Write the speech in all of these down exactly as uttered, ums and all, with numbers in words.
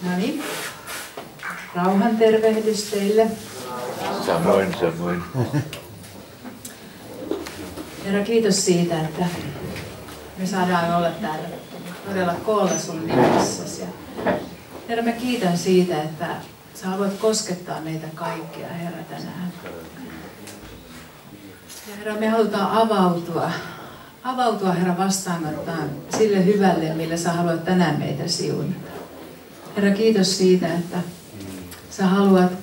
No niin. Rauhan tervehdys teille. Samoin, samoin. Herra, kiitos siitä, että me saadaan olla täällä todella koolla sun nimessäsi. Ja Herra, mä kiitän siitä, että sä haluat koskettaa meitä kaikkia, Herra, tänään. Ja Herra, me halutaan avautua. Avautua, Herra, vastaanottaan sille hyvälle, millä sä haluat tänään meitä siunata. Herra, kiitos siitä, että sä haluat,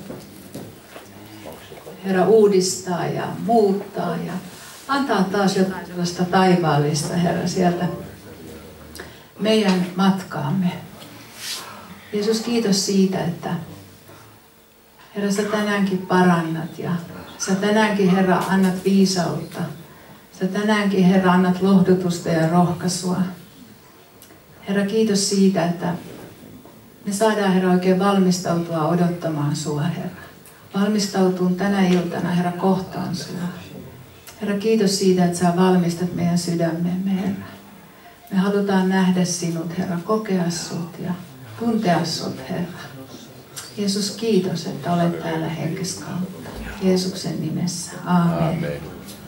Herra, uudistaa ja muuttaa ja antaa taas jotain sellaista taivaallista, Herra, sieltä meidän matkaamme. Jeesus, kiitos siitä, että Herra, sä tänäänkin parannat ja sä tänäänkin, Herra, annat viisautta. Sä tänäänkin, Herra, annat lohdutusta ja rohkaisua. Herra, kiitos siitä, että me saadaan, Herra, oikein valmistautua odottamaan sua, Herra. Valmistautuun tänä iltana, Herra, kohtaan sua. Herra, kiitos siitä, että sä valmistat meidän sydämemme, Herra. Me halutaan nähdä sinut, Herra, kokea sut ja tuntea sut, Herra. Jeesus, kiitos, että olet täällä henkes kautta. Jeesuksen nimessä. Aamen. Aamen.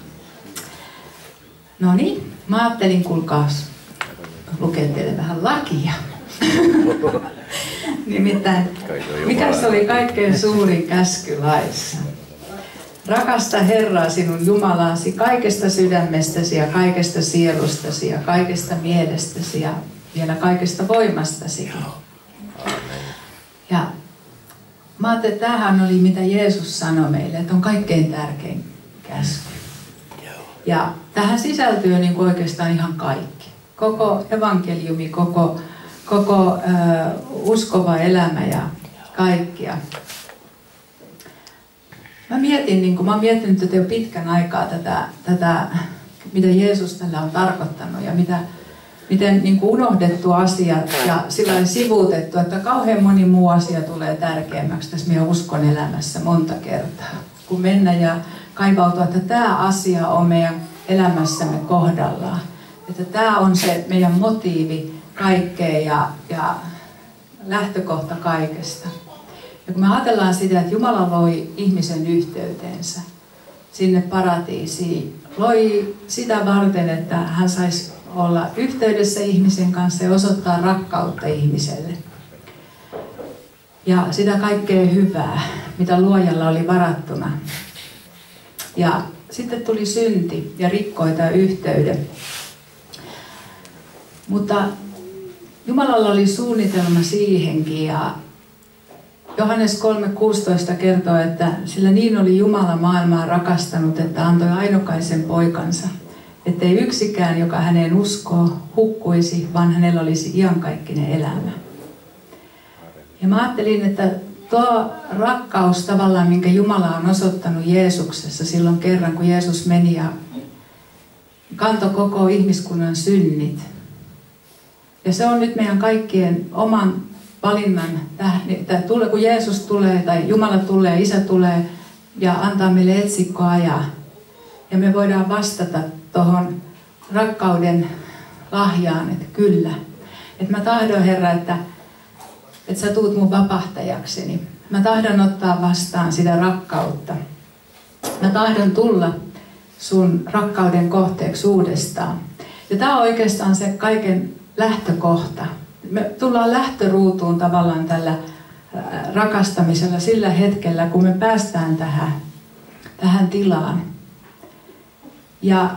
No niin, mä ajattelin, kuulkaas, lukea teille vähän lakia. Nimittäin, mikä se oli kaikkein suurin käsky laissa? Rakasta Herraa sinun Jumalaasi kaikesta sydämestäsi ja kaikesta sielustasi ja kaikesta mielestäsi ja vielä kaikesta voimastasi. Ja mä ajattelin, että tämähän oli mitä Jeesus sanoi meille, että on kaikkein tärkein käsky. Ja tähän sisältyy niin kuin oikeastaan ihan kaikki. Koko evankeliumi, koko, koko äh, uskova elämä ja kaikkia. Mä mietin, niin kuin mä oon miettinyt tätä jo pitkän aikaa, tätä, tätä mitä Jeesus tällä on tarkoittanut ja mitä, miten niin kuin unohdettu asia ja sillä sivuutettu, että kauhean moni muu asia tulee tärkeämmäksi tässä meidän uskon elämässä monta kertaa. Kun mennä ja kaivautua, että tämä asia on meidän elämässämme kohdallaan. Että tämä on se meidän motiivi kaikkeen ja, ja lähtökohta kaikesta. Ja kun me ajatellaan sitä, että Jumala loi ihmisen yhteyteensä sinne paratiisiin, loi sitä varten, että hän saisi olla yhteydessä ihmisen kanssa ja osoittaa rakkautta ihmiselle. Ja sitä kaikkea hyvää, mitä luojalla oli varattuna. Ja sitten tuli synti ja rikkoi tämän yhteyden. Mutta Jumalalla oli suunnitelma siihenkin ja Johannes kolme kuusitoista kertoo, että sillä niin oli Jumala maailmaa rakastanut, että antoi ainokaisen poikansa, ettei yksikään, joka häneen uskoo, hukkuisi, vaan hänellä olisi iankaikkinen elämä. Ja mä ajattelin, että tuo rakkaus tavallaan, minkä Jumala on osoittanut Jeesuksessa silloin kerran, kun Jeesus meni ja kantoi koko ihmiskunnan synnit. Ja se on nyt meidän kaikkien oman valinnan, että kun Jeesus tulee tai Jumala tulee, Isä tulee ja antaa meille etsikkoajaa. Ja me voidaan vastata tuohon rakkauden lahjaan, että kyllä. Että mä tahdon, Herra, että että sä tuut mun vapahtajakseni. Mä tahdon ottaa vastaan sitä rakkautta. Mä tahdon tulla sun rakkauden kohteeksi uudestaan. Ja tää on oikeastaan se kaiken lähtökohta. Me tullaan lähtöruutuun tavallaan tällä rakastamisella sillä hetkellä, kun me päästään tähän, tähän tilaan. Ja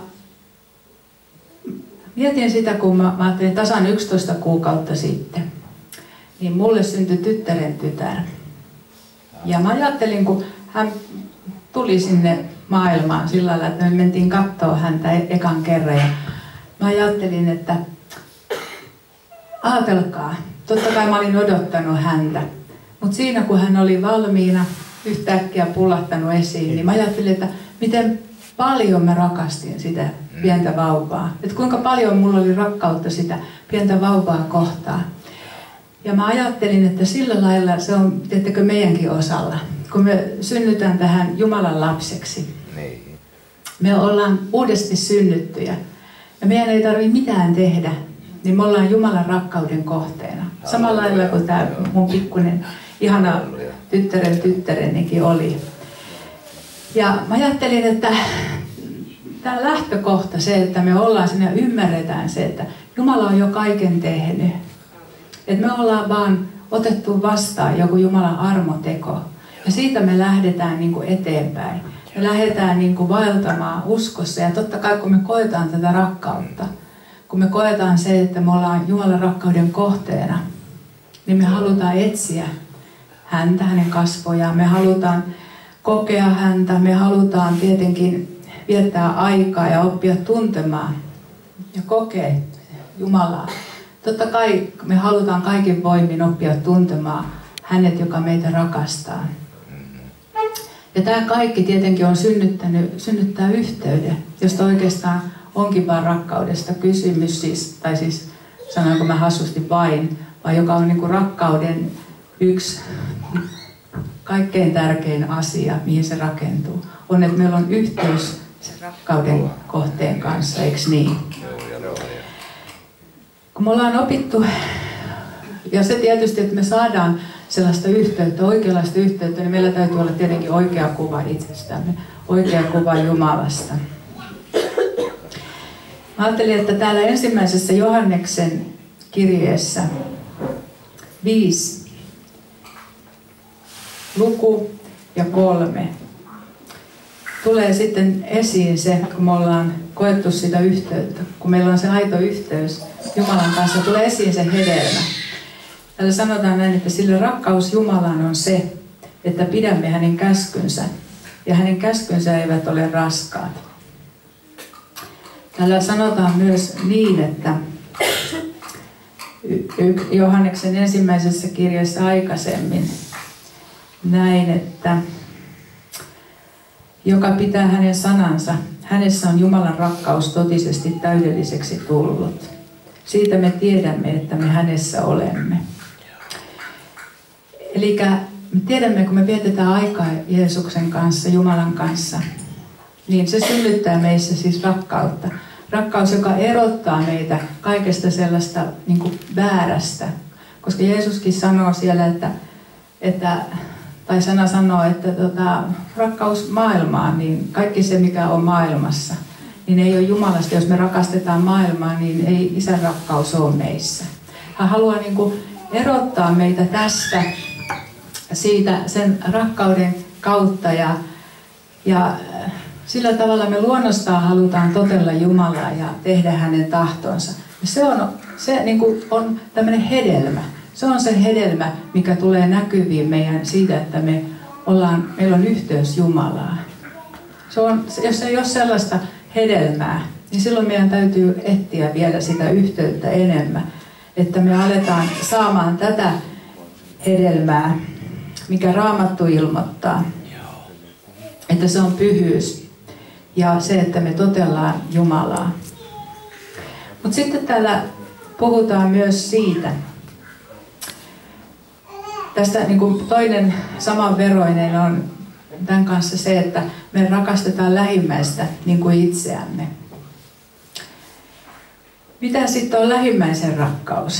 mietin sitä, kun mä, mä ajattelin tasan yksitoista kuukautta sitten. Niin mulle syntyi tyttären tytär. Ja mä ajattelin, kun hän tuli sinne maailmaan sillä lailla, että me mentiin katsoa häntä ekan kerran. Ja mä ajattelin, että ajatelkaa, totta kai mä olin odottanut häntä. Mutta siinä kun hän oli valmiina, yhtäkkiä pullahtanut esiin, niin mä ajattelin, että miten paljon mä rakastin sitä pientä vauvaa. Että kuinka paljon mulla oli rakkautta sitä pientä vauvaa kohtaan. Ja mä ajattelin, että sillä lailla se on, tiettäkö, meidänkin osalla. Kun me synnytään tähän Jumalan lapseksi, niin me ollaan uudesti synnyttyjä. Ja meidän ei tarvitse mitään tehdä, niin me ollaan Jumalan rakkauden kohteena. Samalla lailla kuin tämä mun pikkuinen ihana tyttären tyttärenikin oli. Ja mä ajattelin, että tämä lähtökohta, se, että me ollaan siinä ja ymmärretään se, että Jumala on jo kaiken tehnyt. Että me ollaan vaan otettu vastaan joku Jumalan armoteko. Ja siitä me lähdetään niin kuin eteenpäin. Me lähdetään niin kuin vaeltamaan uskossa. Ja totta kai kun me koetaan tätä rakkautta, kun me koetaan se, että me ollaan Jumalan rakkauden kohteena, niin me halutaan etsiä häntä, hänen kasvojaan. Me halutaan kokea häntä. Me halutaan tietenkin viettää aikaa ja oppia tuntemaan ja kokea Jumalaa. Totta kai me halutaan kaikin voimin oppia tuntemaan hänet, joka meitä rakastaa. Ja tämä kaikki tietenkin on synnyttänyt, synnyttää yhteyden, josta oikeastaan onkin vain rakkaudesta kysymys, siis, tai siis sanoinko mä hassusti vain, vaan joka on niin kuin rakkauden yksi kaikkein tärkein asia, mihin se rakentuu, on, että meillä on yhteys sen rakkauden kohteen kanssa, eikö niin? Kun me ollaan opittu, ja se tietysti, että me saadaan sellaista yhteyttä, oikeanlaista yhteyttä, niin meillä täytyy olla tietenkin oikea kuva itsestämme, oikea kuva Jumalasta. Mä ajattelin, että täällä ensimmäisessä Johanneksen kirjeessä viisi, luku ja kolme, tulee sitten esiin se, kun me ollaan koettu sitä yhteyttä, kun meillä on se aito yhteys Jumalan kanssa, tulee esiin se hedelmä. Täällä sanotaan näin, että sillä rakkaus Jumalaan on se, että pidämme hänen käskynsä, ja hänen käskynsä eivät ole raskaat. Täällä sanotaan myös niin, että Johanneksen ensimmäisessä kirjassa aikaisemmin näin, että joka pitää hänen sanansa, hänessä on Jumalan rakkaus totisesti täydelliseksi tullut. Siitä me tiedämme, että me hänessä olemme. Eli me tiedämme, kun me vietetään aikaa Jeesuksen kanssa, Jumalan kanssa, niin se synnyttää meissä siis rakkautta. Rakkaus, joka erottaa meitä kaikesta sellaista niin kuin väärästä. Koska Jeesuskin sanoo siellä, että, että tai sana sanoo, että tota, rakkaus maailmaan, niin kaikki se, mikä on maailmassa, niin ei ole Jumalasta. Jos me rakastetaan maailmaa, niin ei Isän rakkaus ole meissä. Hän haluaa niin kuin erottaa meitä tästä, siitä sen rakkauden kautta ja, ja sillä tavalla me luonnostaan halutaan totella Jumalaa ja tehdä hänen tahtonsa. Ja se on, se niin kuin on tämmöinen hedelmä. Se on se hedelmä, mikä tulee näkyviin meidän siitä, että me ollaan, meillä on yhteys Jumalaan. Se on, jos ei ole sellaista hedelmää, niin silloin meidän täytyy etsiä vielä sitä yhteyttä enemmän. Että me aletaan saamaan tätä hedelmää, mikä Raamattu ilmoittaa. Että se on pyhyys ja se, että me totellaan Jumalaa. Mutta sitten täällä puhutaan myös siitä, tästä niin kuin toinen samanveroinen on tämän kanssa se, että me rakastetaan lähimmäistä niin kuin itseämme. Mitä sitten on lähimmäisen rakkaus?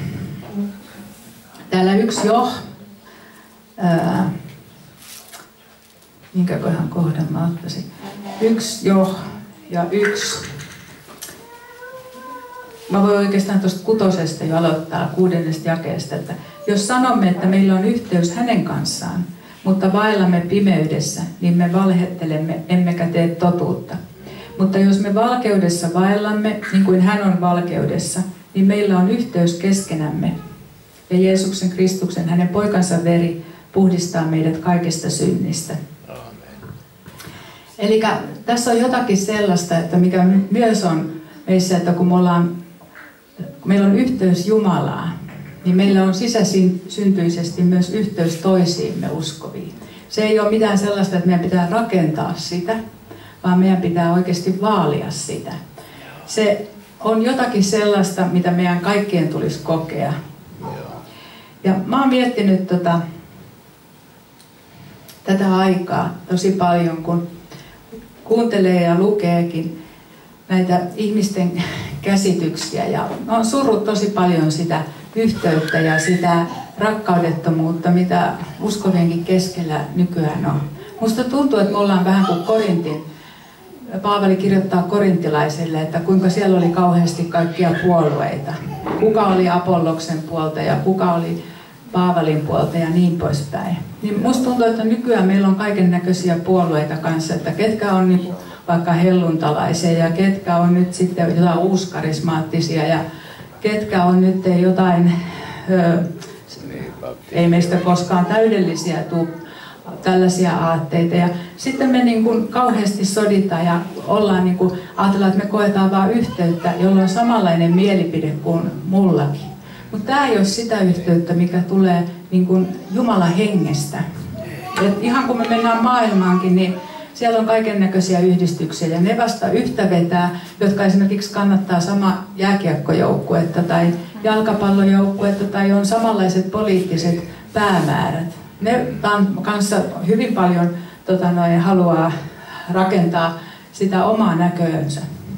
Täällä yksi jo, ää, minkäköhän kohdan mä ottaisin, yksi jo ja yksi. Mä voin oikeastaan tuosta kutosesta jo aloittaa kuudennesta jakeesta, että jos sanomme, että meillä on yhteys hänen kanssaan, mutta vaellamme pimeydessä, niin me valhettelemme, emmekä tee totuutta. Mutta jos me valkeudessa vaellamme, niin kuin hän on valkeudessa, niin meillä on yhteys keskenämme. Ja Jeesuksen Kristuksen, hänen poikansa veri, puhdistaa meidät kaikesta synnistä. Eli tässä on jotakin sellaista, että mikä myös on meissä, että kun me ollaan, kun meillä on yhteys Jumalaan, niin meillä on sisäsyntyisesti myös yhteys toisiimme uskoviin. Se ei ole mitään sellaista, että meidän pitää rakentaa sitä, vaan meidän pitää oikeasti vaalia sitä. Se on jotakin sellaista, mitä meidän kaikkien tulisi kokea. Ja mä oon miettinyt tota, tätä aikaa tosi paljon, kun kuuntelee ja lukeekin näitä ihmisten käsityksiä. Ja mä oon surrut tosi paljon sitä yhteyttä ja sitä rakkaudettomuutta, mitä uskovienkin keskellä nykyään on. Musta tuntuu, että me ollaan vähän kuin Korintin. Paavali kirjoittaa korintilaisille, että kuinka siellä oli kauheasti kaikkia puolueita. Kuka oli Apolloksen puolta ja kuka oli Paavalin puolta ja niin poispäin. Niin musta tuntuu, että nykyään meillä on kaiken näköisiä puolueita kanssa, että ketkä on niin vaikka helluntalaisia ja ketkä on nyt sitten jotain uuskarismaattisia ja ketkä on nyt jotain, ö, ei meistä koskaan täydellisiä tuu, tällaisia aatteita. Ja sitten me niin kuin kauheasti soditaan ja ollaan niin kuin, ajatellaan, että me koetaan vain yhteyttä, jolla on samanlainen mielipide kuin mullakin. Mutta tämä ei ole sitä yhteyttä, mikä tulee niin kuin Jumalan hengestä. Et ihan kun me mennään maailmaankin, niin siellä on kaiken näköisiä yhdistyksiä ja ne vasta yhtä vetää, jotka esimerkiksi kannattaa sama jääkiekkojoukkuetta tai jalkapallojoukkuetta tai on samanlaiset poliittiset päämäärät. Ne kanssa hyvin paljon tota noin, haluaa rakentaa sitä omaa näköönsä.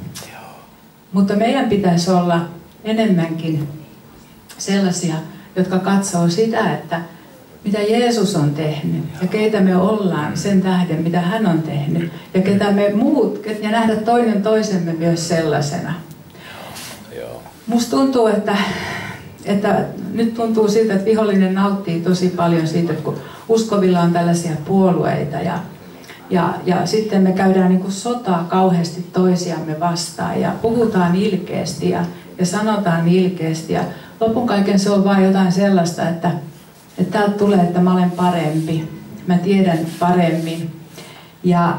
Mutta meidän pitäisi olla enemmänkin sellaisia, jotka katsoo sitä, että mitä Jeesus on tehnyt ja keitä me ollaan sen tähden, mitä hän on tehnyt ja ketä me muut, ja nähdä toinen toisemme myös sellaisena. Musta tuntuu, että, että nyt tuntuu siltä, että vihollinen nauttii tosi paljon siitä, että kun uskovilla on tällaisia puolueita ja, ja, ja sitten me käydään niin kuin sotaa kauheasti toisiamme vastaan ja puhutaan ilkeästi ja, ja sanotaan ilkeästi ja lopun kaiken se on vain jotain sellaista, että Että täältä tulee, että mä olen parempi, mä tiedän paremmin ja,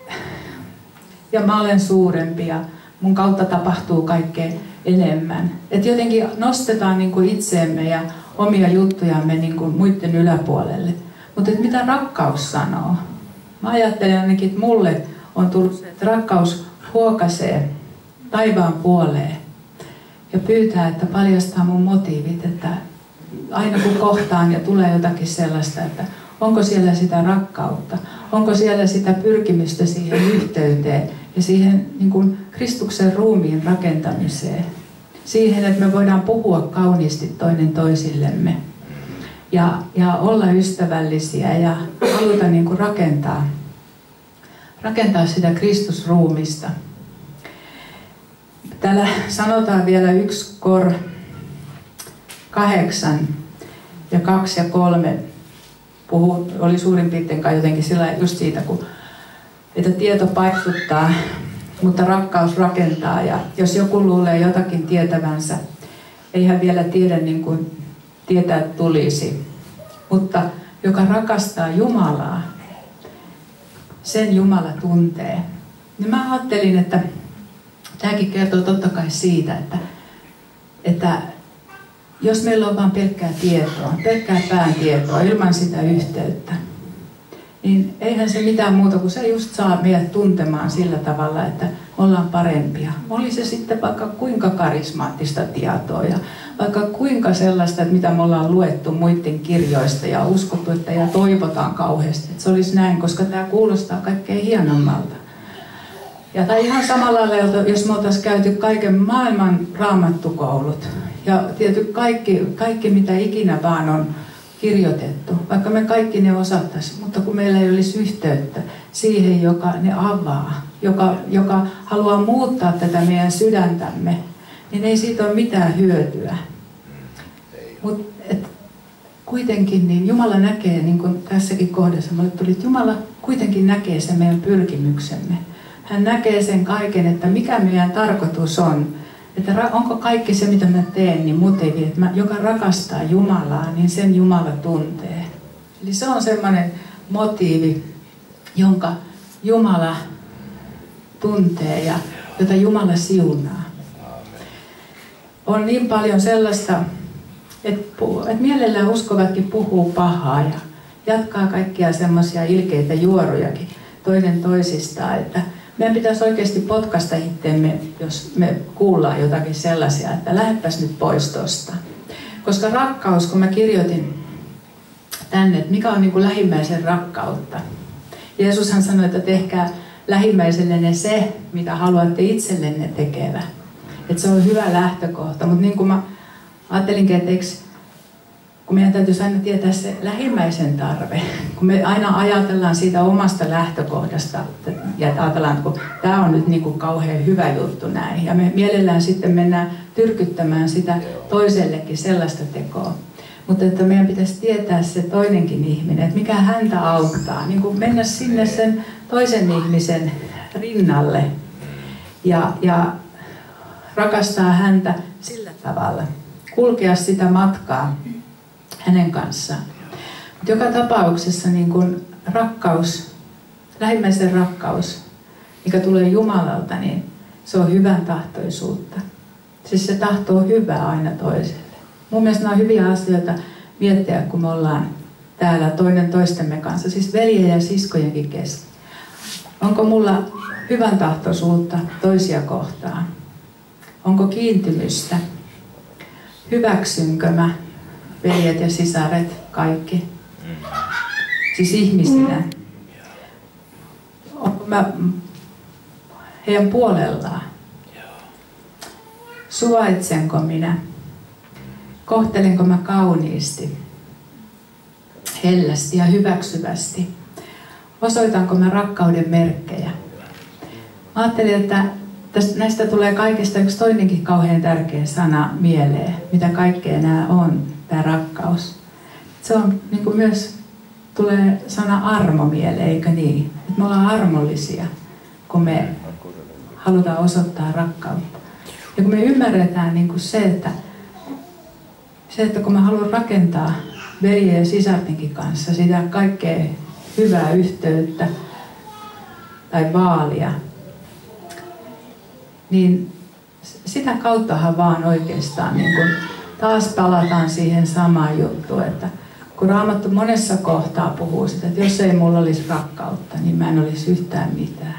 ja mä olen suurempi ja mun kautta tapahtuu kaikkea enemmän. Että jotenkin nostetaan niin kuin itseemme ja omia juttujamme niin kuin muiden yläpuolelle. Mutta mitä rakkaus sanoo? Mä ajattelen ainakin, että mulle on tullut se, että rakkaus huokaisee taivaan puoleen ja pyytää, että paljastaa mun motiivit, että aina kun kohtaan ja tulee jotakin sellaista, että onko siellä sitä rakkautta, onko siellä sitä pyrkimystä siihen yhteyteen ja siihen niin kuin Kristuksen ruumiin rakentamiseen. Siihen, että me voidaan puhua kauniisti toinen toisillemme ja, ja olla ystävällisiä ja haluta niin kuin rakentaa, rakentaa sitä Kristusruumista. Täällä sanotaan vielä yksi kor kahdeksan ja kaksi ja kolme puhuu, oli suurin piirtein kai jotenkin sillä just siitä, kun, että tieto paisuttaa, mutta rakkaus rakentaa. Ja jos joku luulee jotakin tietävänsä, ei hän vielä tiedä niin kuin tietää tulisi. Mutta joka rakastaa Jumalaa, sen Jumala tuntee. Ja mä ajattelin, että tämäkin kertoo totta kai siitä, että, että jos meillä on vain pelkkää tietoa, pelkkää pääntietoa ilman sitä yhteyttä, niin eihän se mitään muuta kuin se just saa meidät tuntemaan sillä tavalla, että ollaan parempia. Oli se sitten vaikka kuinka karismaattista tietoa ja vaikka kuinka sellaista, että mitä me ollaan luettu muiden kirjoista ja uskottu, että ja toivotaan kauheasti, että se olisi näin, koska tämä kuulostaa kaikkein hienommalta. Ja tai ihan samalla lailla, jos me oltaisiin käyty kaiken maailman raamattukoulut ja tietysti kaikki, kaikki mitä ikinä vaan on kirjoitettu, vaikka me kaikki ne osattaisiin, mutta kun meillä ei olisi yhteyttä siihen, joka ne avaa, joka, joka haluaa muuttaa tätä meidän sydäntämme, niin ei siitä ole mitään hyötyä. Mutta kuitenkin niin Jumala näkee, niin kuin tässäkin kohdassa mulle tuli, että Jumala kuitenkin näkee sen meidän pyrkimyksemme. Hän näkee sen kaiken, että mikä meidän tarkoitus on. Että onko kaikki se, mitä mä teen, niin motiivi, että mä, joka rakastaa Jumalaa, niin sen Jumala tuntee. Eli se on semmoinen motiivi, jonka Jumala tuntee ja jota Jumala siunaa. On niin paljon sellaista, että, että mielellään uskovatkin puhuu pahaa ja jatkaa kaikkia semmoisia ilkeitä juorujakin toinen toisistaan, että meidän pitäisi oikeasti potkaista itseemme, jos me kuullaan jotakin sellaisia, että lähdepäs nyt pois tosta. Koska rakkaus, kun mä kirjoitin tänne, että mikä on niin kuin lähimmäisen rakkautta. Jeesushan sanoi, että tehkää lähimmäisellenne se, mitä haluatte itsellenne tekevä. Että se on hyvä lähtökohta, mutta niin kuin mä Ajattelinkin, että eikö, kun meidän täytyisi aina tietää se lähimmäisen tarve, kun me aina ajatellaan siitä omasta lähtökohdasta ja ajatellaan, että tämä on nyt niin kuin kauhean hyvä juttu näin. Ja me mielellään sitten mennään tyrkyttämään sitä toisellekin sellaista tekoa. Mutta että meidän pitäisi tietää se toinenkin ihminen, että mikä häntä auttaa. Niin kuin mennä sinne sen toisen ihmisen rinnalle ja, ja rakastaa häntä sillä tavalla. Kulkea sitä matkaa hänen kanssaan. Mutta joka tapauksessa niin kuin rakkaus, lähimmäisen rakkaus, mikä tulee Jumalalta, niin se on hyvän tahtoisuutta. Siis se tahtoo hyvää aina toiselle. Mun mielestä nämä on hyviä asioita miettiä, kun me ollaan täällä toinen toistemme kanssa, siis veljen ja siskojenkin kesken. Onko mulla hyvän tahtoisuutta toisia kohtaan? Onko kiintymystä? Hyväksynkö mä veljet ja sisaret kaikki? Siis ihmisinä. Onko mä heidän puolellaan? Suvaitsenko minä? Kohtelenko mä kauniisti, hellästi ja hyväksyvästi? Osoitanko mä rakkauden merkkejä? Mä ajattelin, että tästä, näistä tulee kaikesta yksi toinenkin kauhean tärkeä sana mieleen, mitä kaikkea nämä on, tämä rakkaus. Se on niin kuin myös tulee sana armo mieleen, eikö niin? Että me ollaan armollisia, kun me halutaan osoittaa rakkautta. Ja kun me ymmärretään niin kuin se, että Se, että kun mä haluan rakentaa veljen ja sisartenkin kanssa sitä kaikkea hyvää yhteyttä tai vaalia, niin sitä kauttahan vaan oikeastaan niin kun taas palataan siihen samaan juttuun, että kun Raamattu monessa kohtaa puhuu sitä, että jos ei mulla olisi rakkautta, niin mä en olisi yhtään mitään.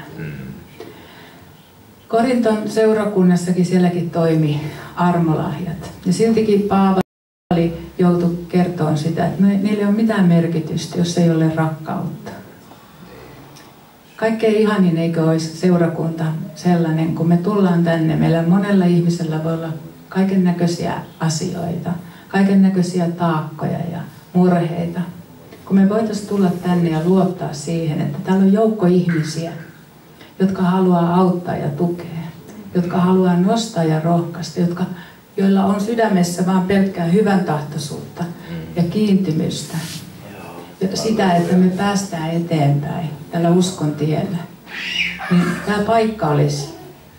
Korinton seurakunnassakin sielläkin toimi armolahjat. Ja siltikin Paavali joutui kertoa sitä, että niillä ei ole mitään merkitystä, jos ei ole rakkautta. Kaikkein ihanin eikö olisi seurakunta sellainen, kun me tullaan tänne, meillä monella ihmisellä voi olla kaiken näköisiä asioita, kaiken näköisiä taakkoja ja murheita. Kun me voitaisiin tulla tänne ja luottaa siihen, että täällä on joukko ihmisiä, jotka haluaa auttaa ja tukea, jotka haluaa nostaa ja rohkaista, jotka, joilla on sydämessä vain pelkkää hyvän tahtoisuutta ja kiintymystä. Ja sitä, että me päästään eteenpäin tällä uskon tiellä. Niin tämä paikka olisi,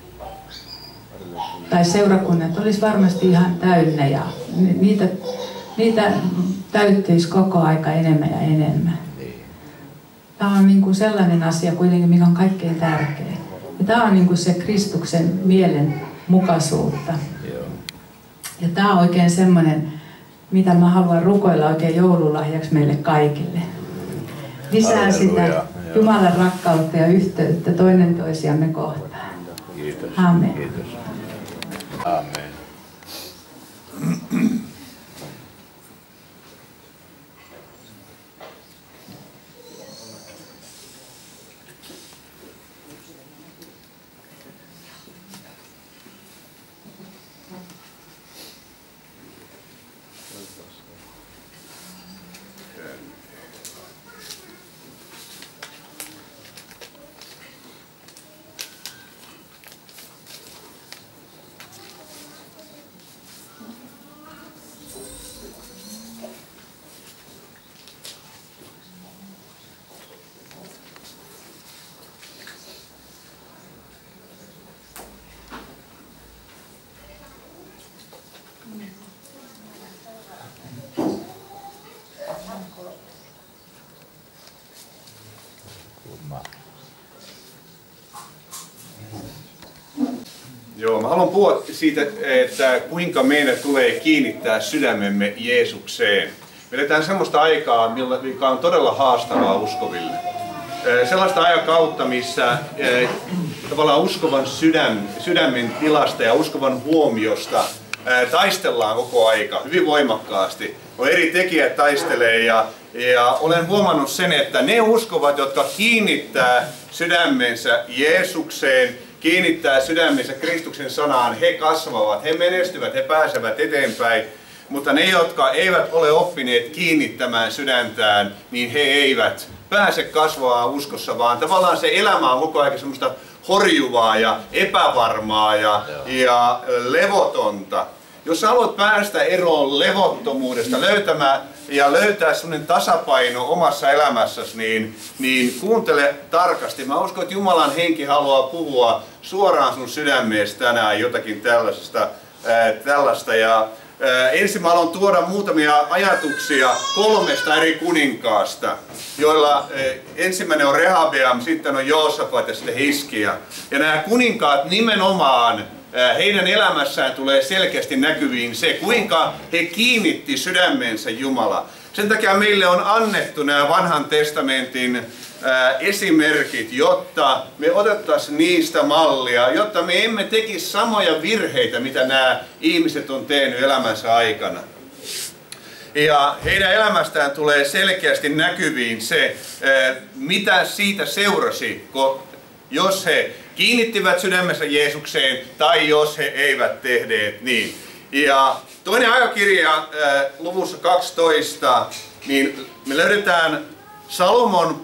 tai seurakunnat olisi varmasti ihan täynnä ja niitä, niitä täyttyisi koko aika enemmän ja enemmän. Tämä on niin kuin sellainen asia kuitenkin, mikä on kaikkein tärkein. Ja tämä on niin kuin se Kristuksen mielen mukaisuutta. Ja tämä on oikein semmoinen, mitä mä haluan rukoilla oikein joululahjaksi meille kaikille. Lisää sitä Jumalan rakkautta ja yhteyttä toinen toisiamme kohtaan. Kiitos. Amen. Kiitos. Amen. Joo, mä haluan puhua siitä, että kuinka meidän tulee kiinnittää sydämemme Jeesukseen. Me eletään semmoista aikaa, mikä on todella haastavaa uskoville. Sellaista aikakautta, missä tavallaan uskovan sydän, sydämen tilasta ja uskovan huomiosta taistellaan koko aika hyvin voimakkaasti. On eri tekijät taistelee ja, ja olen huomannut sen, että ne uskovat, jotka kiinnittää sydämensä Jeesukseen, kiinnittää sydämensä Kristuksen sanaan, he kasvavat, he menestyvät, he pääsevät eteenpäin. mutta ne, jotka eivät ole oppineet kiinnittämään sydäntään, niin he eivät pääse kasvaa uskossa, vaan tavallaan se elämä on koko ajan semmoista horjuvaa ja epävarmaa ja, ja levotonta. Jos haluat päästä eroon levottomuudesta löytämään ja löytää sellainen tasapaino omassa elämässäsi, niin, niin kuuntele tarkasti. Mä uskon, että Jumalan henki haluaa puhua suoraan sun sydämeesi tänään jotakin tällaista. Ää, tällaista. Ja, ää, ensin mä haluan tuoda muutamia ajatuksia kolmesta eri kuninkaasta, joilla ää, ensimmäinen on Rehabeam, sitten on Joosafat ja sitten Hiskia. Ja nämä kuninkaat nimenomaan, heidän elämässään tulee selkeästi näkyviin se, kuinka he kiinnitti sydämensä Jumala. Sen takia meille on annettu nämä vanhan testamentin esimerkit, jotta me otettaisiin niistä mallia, jotta me emme tekisi samoja virheitä, mitä nämä ihmiset on tehnyt elämänsä aikana. Ja heidän elämästään tulee selkeästi näkyviin se, mitä siitä seurasi, jos he kiinnittivät sydämensä Jeesukseen tai jos he eivät tehneet niin. Ja toinen aikakirja äh, luvussa kaksitoista, niin me löydetään Salomon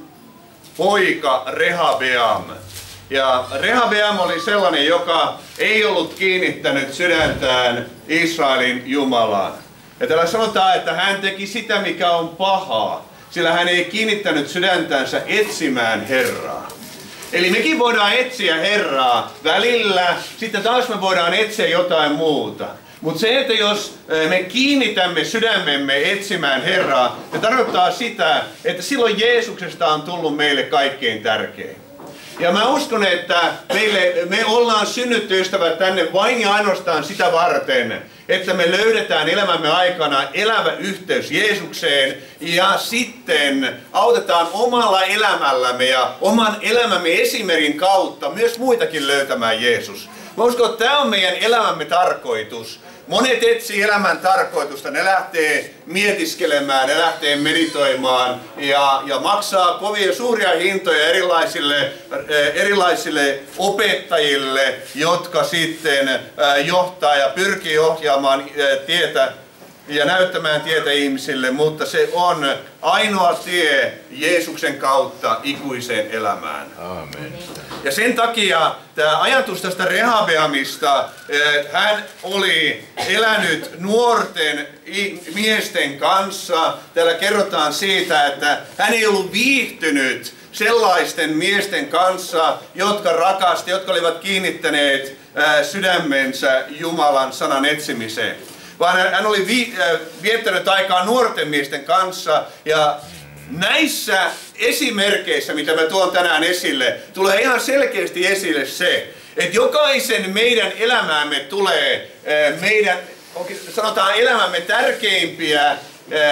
poika Rehabeam. Ja Rehabeam oli sellainen, joka ei ollut kiinnittänyt sydäntään Israelin Jumalaan. Ja täällä sanotaan, että hän teki sitä, mikä on pahaa, sillä hän ei kiinnittänyt sydäntänsä etsimään Herraa. Eli mekin voidaan etsiä Herraa välillä, sitten taas me voidaan etsiä jotain muuta. Mutta se, että jos me kiinnitämme sydämemme etsimään Herraa, se tarkoittaa sitä, että silloin Jeesuksesta on tullut meille kaikkein tärkein. Ja mä uskon, että meille, me ollaan synnytty ystävät tänne vain ja ainoastaan sitä varten, että me löydetään elämämme aikana elävä yhteys Jeesukseen ja sitten autetaan omalla elämällämme ja oman elämämme esimerkin kautta myös muitakin löytämään Jeesus. Mä uskon, että tämä on meidän elämämme tarkoitus. Monet etsii elämän tarkoitusta, ne lähtee mietiskelemään, ne lähtee meditoimaan ja, ja maksaa kovia suuria hintoja erilaisille, erilaisille opettajille, jotka sitten johtaa ja pyrkii ohjaamaan tietä ja näyttämään tietä ihmisille, mutta se on ainoa tie Jeesuksen kautta ikuiseen elämään. Amen. Ja sen takia tämä ajatus tästä Rehabeamista, hän oli elänyt nuorten miesten kanssa. Täällä kerrotaan siitä, että hän ei ollut viihtynyt sellaisten miesten kanssa, jotka rakasti, jotka olivat kiinnittäneet sydämensä Jumalan sanan etsimiseen. Vaan hän oli vi, äh, viettänyt aikaa nuorten miesten kanssa ja näissä esimerkkeissä, mitä mä tuon tänään esille, tulee ihan selkeästi esille se, että jokaisen meidän elämäämme tulee äh, meidän, sanotaan elämämme tärkeimpiä äh,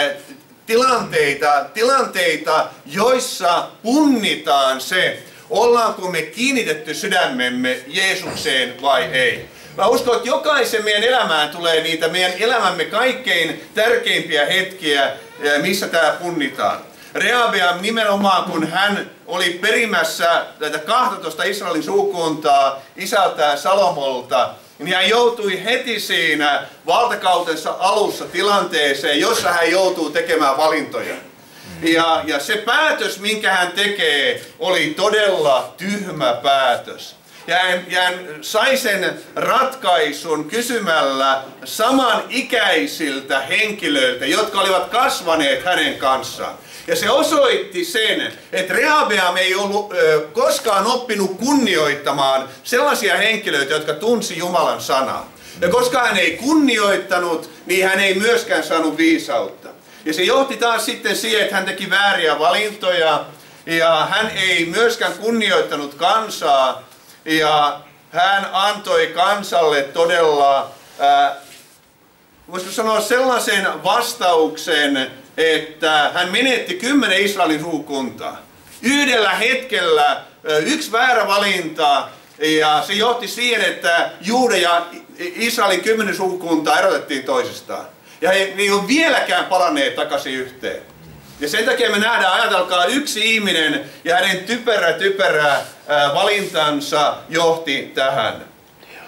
tilanteita, tilanteita, joissa punnitaan se, ollaanko me kiinnitetty sydämemme Jeesukseen vai ei. Mä uskon, että jokaisen meidän elämään tulee niitä meidän elämämme kaikkein tärkeimpiä hetkiä, missä tämä punnitaan. Rehabeam nimenomaan, kun hän oli perimässä näitä kahtatoista Israelin sukukuntaa isältään Salomolta, niin hän joutui heti siinä valtakautensa alussa tilanteeseen, jossa hän joutuu tekemään valintoja. Ja, ja se päätös, minkä hän tekee, oli todella tyhmä päätös. Ja hän, ja hän sai sen ratkaisun kysymällä samanikäisiltä henkilöiltä, jotka olivat kasvaneet hänen kanssaan. Ja se osoitti sen, että Rehabeam ei ollut ö, koskaan oppinut kunnioittamaan sellaisia henkilöitä, jotka tunsi Jumalan sanaa. Ja koska hän ei kunnioittanut, niin hän ei myöskään saanut viisautta. Ja se johti taas sitten siihen, että hän teki vääriä valintoja ja hän ei myöskään kunnioittanut kansaa. Ja hän antoi kansalle todella, ää, voisiko sanoa sellaisen vastauksen, että hän menetti kymmenen Israelin sukukuntaa. Yhdellä hetkellä ää, yksi väärä valinta ja se johti siihen, että Juuda ja Israelin kymmenen sukukuntaa erotettiin toisistaan. Ja he ei ole vieläkään palanneet takaisin yhteen. Ja sen takia me nähdään, ajatelkaa, yksi ihminen ja hänen typerä, typerä ää, valintansa johti tähän.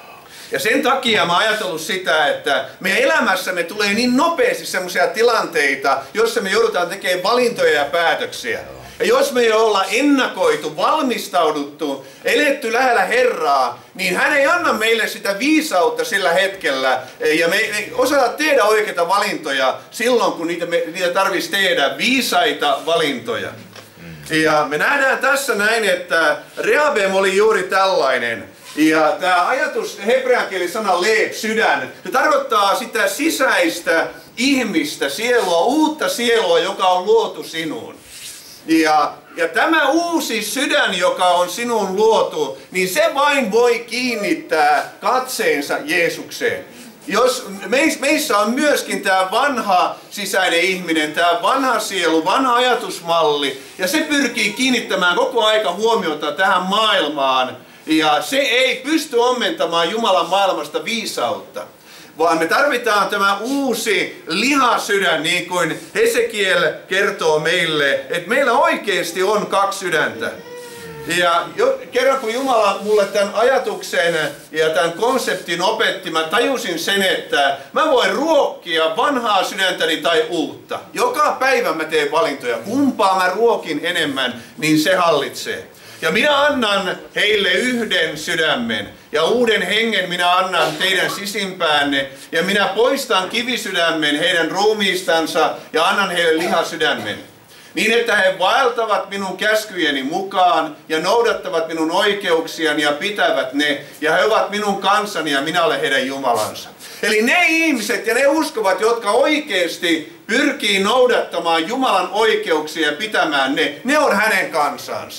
Ja sen takia mä oon ajatellut sitä, että meidän elämässämme tulee niin nopeasti sellaisia tilanteita, joissa me joudutaan tekemään valintoja ja päätöksiä. Ja jos me ei olla ennakoitu, valmistauduttu, eletty lähellä Herraa, niin hän ei anna meille sitä viisautta sillä hetkellä. Ja me ei osata tehdä oikeita valintoja silloin, kun niitä, me, niitä tarvitsisi tehdä, viisaita valintoja. Ja me nähdään tässä näin, että Rehabeam oli juuri tällainen. Ja tämä ajatus, hebrean kieli sana leeb, sydän, se tarkoittaa sitä sisäistä ihmistä, sielua, uutta sielua, joka on luotu sinuun. Ja, ja tämä uusi sydän, joka on sinun luotu, niin se vain voi kiinnittää katseensa Jeesukseen. Jos meissä on myöskin tämä vanha sisäinen ihminen, tämä vanha sielu, vanha ajatusmalli, ja se pyrkii kiinnittämään koko aika huomiota tähän maailmaan, ja se ei pysty ommentamaan Jumalan maailmasta viisautta. Vaan me tarvitaan tämä uusi lihasydän, niin kuin Hesekiel kertoo meille, että meillä oikeasti on kaksi sydäntä. Ja jo, kerran kun Jumala mulle tämän ajatuksen ja tämän konseptin opetti, mä tajusin sen, että mä voin ruokkia vanhaa sydäntäni tai uutta. Joka päivä mä teen valintoja. Kumpaa mä ruokin enemmän, niin se hallitsee. Ja minä annan heille yhden sydämen ja uuden hengen minä annan teidän sisimpäänne ja minä poistan kivisydämen heidän ruumiistansa ja annan heille lihasydämen. Niin että he vaeltavat minun käskyjeni mukaan ja noudattavat minun oikeuksiani ja pitävät ne ja he ovat minun kansani ja minä olen heidän Jumalansa. Eli ne ihmiset ja ne uskovat, jotka oikeasti pyrkii noudattamaan Jumalan oikeuksia ja pitämään ne, ne on hänen kansansa.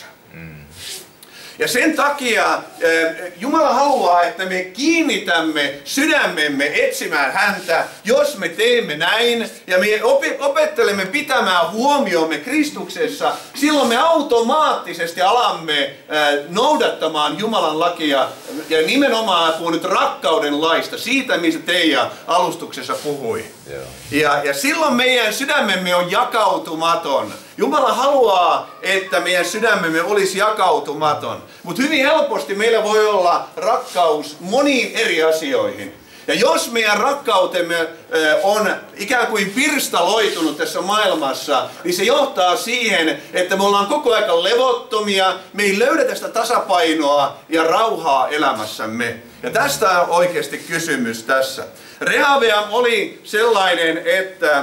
Ja sen takia Jumala haluaa, että me kiinnitämme sydämemme etsimään häntä, jos me teemme näin ja me opettelemme pitämään huomiomme Kristuksessa, silloin me automaattisesti alamme noudattamaan Jumalan lakia ja nimenomaan puhun nyt rakkauden laista, siitä mistä Teija alustuksessa puhui. Ja, ja silloin meidän sydämemme on jakautumaton. Jumala haluaa, että meidän sydämemme olisi jakautumaton. Mutta hyvin helposti meillä voi olla rakkaus moniin eri asioihin. Ja jos meidän rakkautemme on ikään kuin pirstaloitunut tässä maailmassa, niin se johtaa siihen, että me ollaan koko ajan levottomia, me ei löydetä sitä tasapainoa ja rauhaa elämässämme. Ja tästä on oikeasti kysymys tässä. Rehabeam oli sellainen, että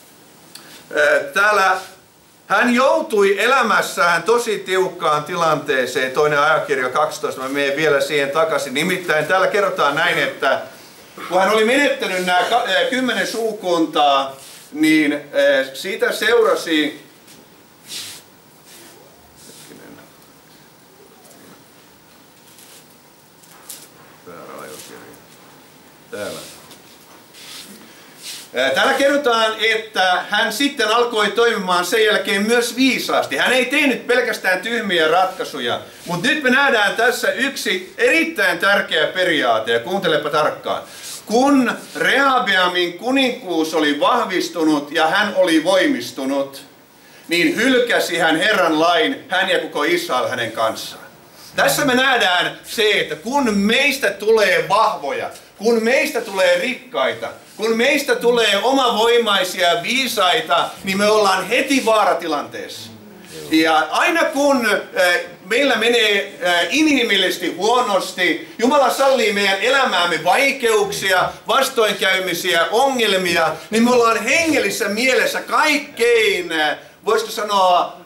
täällä hän joutui elämässään tosi tiukkaan tilanteeseen, toinen ajakirja kaksitoista, mä menen vielä siihen takaisin. Nimittäin täällä kerrotaan näin, että kun hän oli menettänyt nämä kymmenen suukuntaa, niin siitä seurasi, täällä. Täällä kerrotaan, että hän sitten alkoi toimimaan sen jälkeen myös viisaasti. Hän ei tehnyt pelkästään tyhmiä ratkaisuja, mutta nyt me nähdään tässä yksi erittäin tärkeä periaate, ja kuuntelepa tarkkaan. Kun Rehabeamin kuninkuus oli vahvistunut ja hän oli voimistunut, niin hylkäsi hän Herran lain, hän ja koko Israel hänen kanssaan. Tässä me nähdään se, että kun meistä tulee vahvoja, kun meistä tulee rikkaita, kun meistä tulee omavoimaisia ja viisaita, niin me ollaan heti vaaratilanteessa. Ja aina kun meillä menee inhimillisesti huonosti, Jumala sallii meidän elämäämme vaikeuksia, vastoinkäymisiä, ongelmia, niin me ollaan hengellisessä mielessä kaikkein, voisiko sanoa,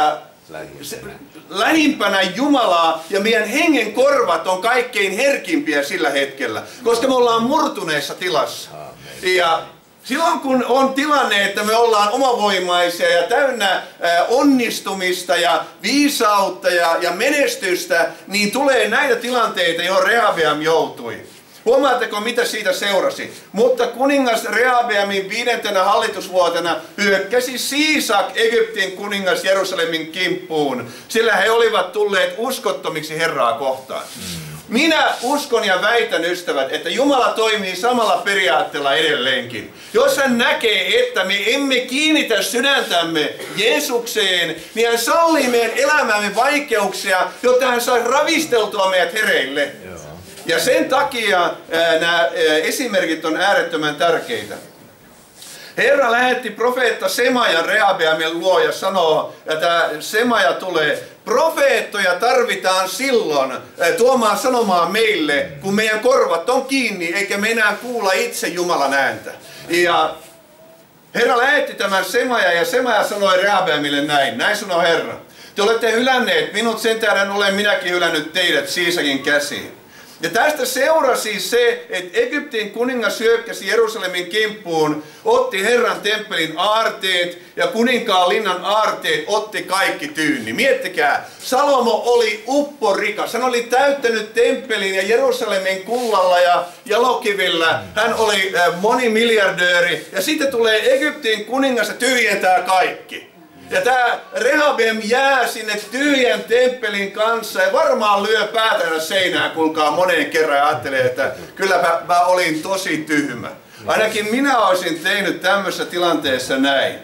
lähimpänä Jumalaa ja meidän hengen korvat on kaikkein herkimpiä sillä hetkellä, koska me ollaan murtuneessa tilassa. Ja silloin kun on tilanne, että me ollaan omavoimaisia ja täynnä onnistumista ja viisautta ja, ja menestystä, niin tulee näitä tilanteita, joihin Rehabeam joutui. Huomaatteko, mitä siitä seurasi? Mutta kuningas Rehabeamin viidentenä hallitusvuotena hyökkäsi Siisak, Egyptin kuningas, Jerusalemin kimppuun, sillä he olivat tulleet uskottomiksi Herraa kohtaan. Minä uskon ja väitän, ystävät, että Jumala toimii samalla periaatteella edelleenkin. Jos hän näkee, että me emme kiinnitä sydäntämme Jeesukseen, niin hän sallii meidän elämämme vaikeuksia, jotta hän saa ravisteltua meidät hereille. Ja sen takia nämä esimerkit on äärettömän tärkeitä. Herra lähetti profeetta Semajan Rehabeamin luo ja sanoo, ja tämä Semaja tulee, profeettoja tarvitaan silloin tuomaan sanomaan meille, kun meidän korvat on kiinni, eikä me enää kuulla itse Jumalan ääntä. Ja Herra lähetti tämän Semaja, ja Semaja sanoi Rehabeamille näin, näin sanoi Herra. Te olette hylänneet minut, sen tähden olen minäkin hylännyt teidät Siisakin käsiin. Ja tästä seurasi se, että Egyptin kuningas hyökkäsi Jerusalemin kimppuun, otti Herran temppelin aarteet ja kuninkaan linnan aarteet otti kaikki tyynni. Miettikää, Salomo oli upporikas. Hän oli täyttänyt temppelin ja Jerusalemin kullalla ja jalokivillä. Hän oli monimiljardööri ja sitten tulee Egyptin kuningas ja tyhjentää kaikki. Ja tämä Rehabeam jää sinne tyhjän temppelin kanssa ja varmaan lyö päätänsä seinään, kuulkaa moneen kerran ja ajattelee, että kyllä mä, mä olin tosi tyhmä. Ainakin minä olisin tehnyt tämmöisessä tilanteessa näin.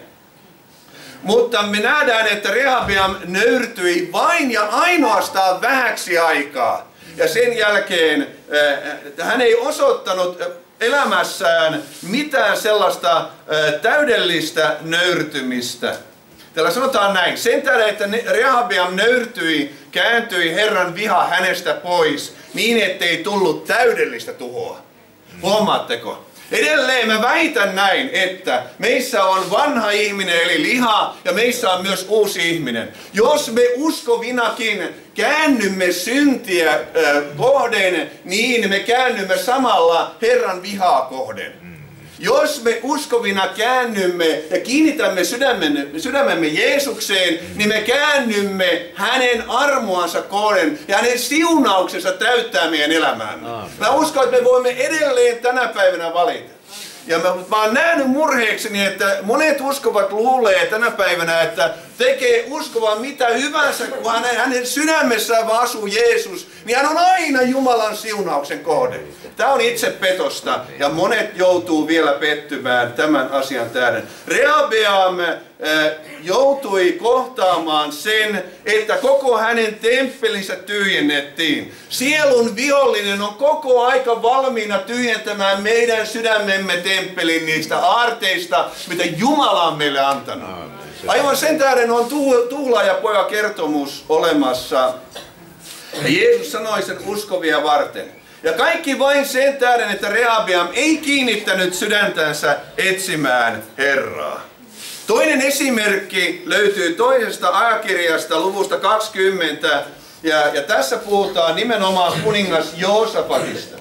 Mutta me nähdään, että Rehabeam nöyrtyi vain ja ainoastaan vähäksi aikaa. Ja sen jälkeen äh, hän ei osoittanut elämässään mitään sellaista äh, täydellistä nöyrtymistä. Täällä sanotaan näin, sen tähden, että Rehabeam nöyrtyi, kääntyi Herran viha hänestä pois, niin ettei tullut täydellistä tuhoa. Huomaatteko? Edelleen mä väitän näin, että meissä on vanha ihminen eli liha ja meissä on myös uusi ihminen. Jos me uskovinakin käännymme syntiä äh, kohden, niin me käännymme samalla Herran vihaa kohden. Jos me uskovina käännymme ja kiinnitämme sydämemme, sydämemme Jeesukseen, niin me käännymme hänen armoansa kohden ja hänen siunauksensa täyttää meidän elämäämme. Mä uskon, että me voimme edelleen tänä päivänä valita. Ja mä, mä oon nähnyt murheekseni, että monet uskovat luulee tänä päivänä, että tekee uskovan mitä hyvänsä, kun hänen, hänen sydämessään vaan asuu Jeesus, niin hän on aina Jumalan siunauksen kohde. Tämä on itsepetosta ja monet joutuu vielä pettymään tämän asian tähden. Rehabeam äh, joutui kohtaamaan sen, että koko hänen temppelinsä tyhjennettiin. Sielun vihollinen on koko aika valmiina tyhjentämään meidän sydämemme temppelin niistä aarteista, mitä Jumala on meille antanut. Aivan sen tähden on tuhlaajapojan kertomus olemassa. Ja Jeesus sanoi sen uskovia varten. Ja kaikki vain sen tähden, että Rehabeam ei kiinnittänyt sydäntänsä etsimään Herraa. Toinen esimerkki löytyy toisesta ajakirjasta luvusta kaksikymmentä. Ja, ja tässä puhutaan nimenomaan kuningas Joosafatista.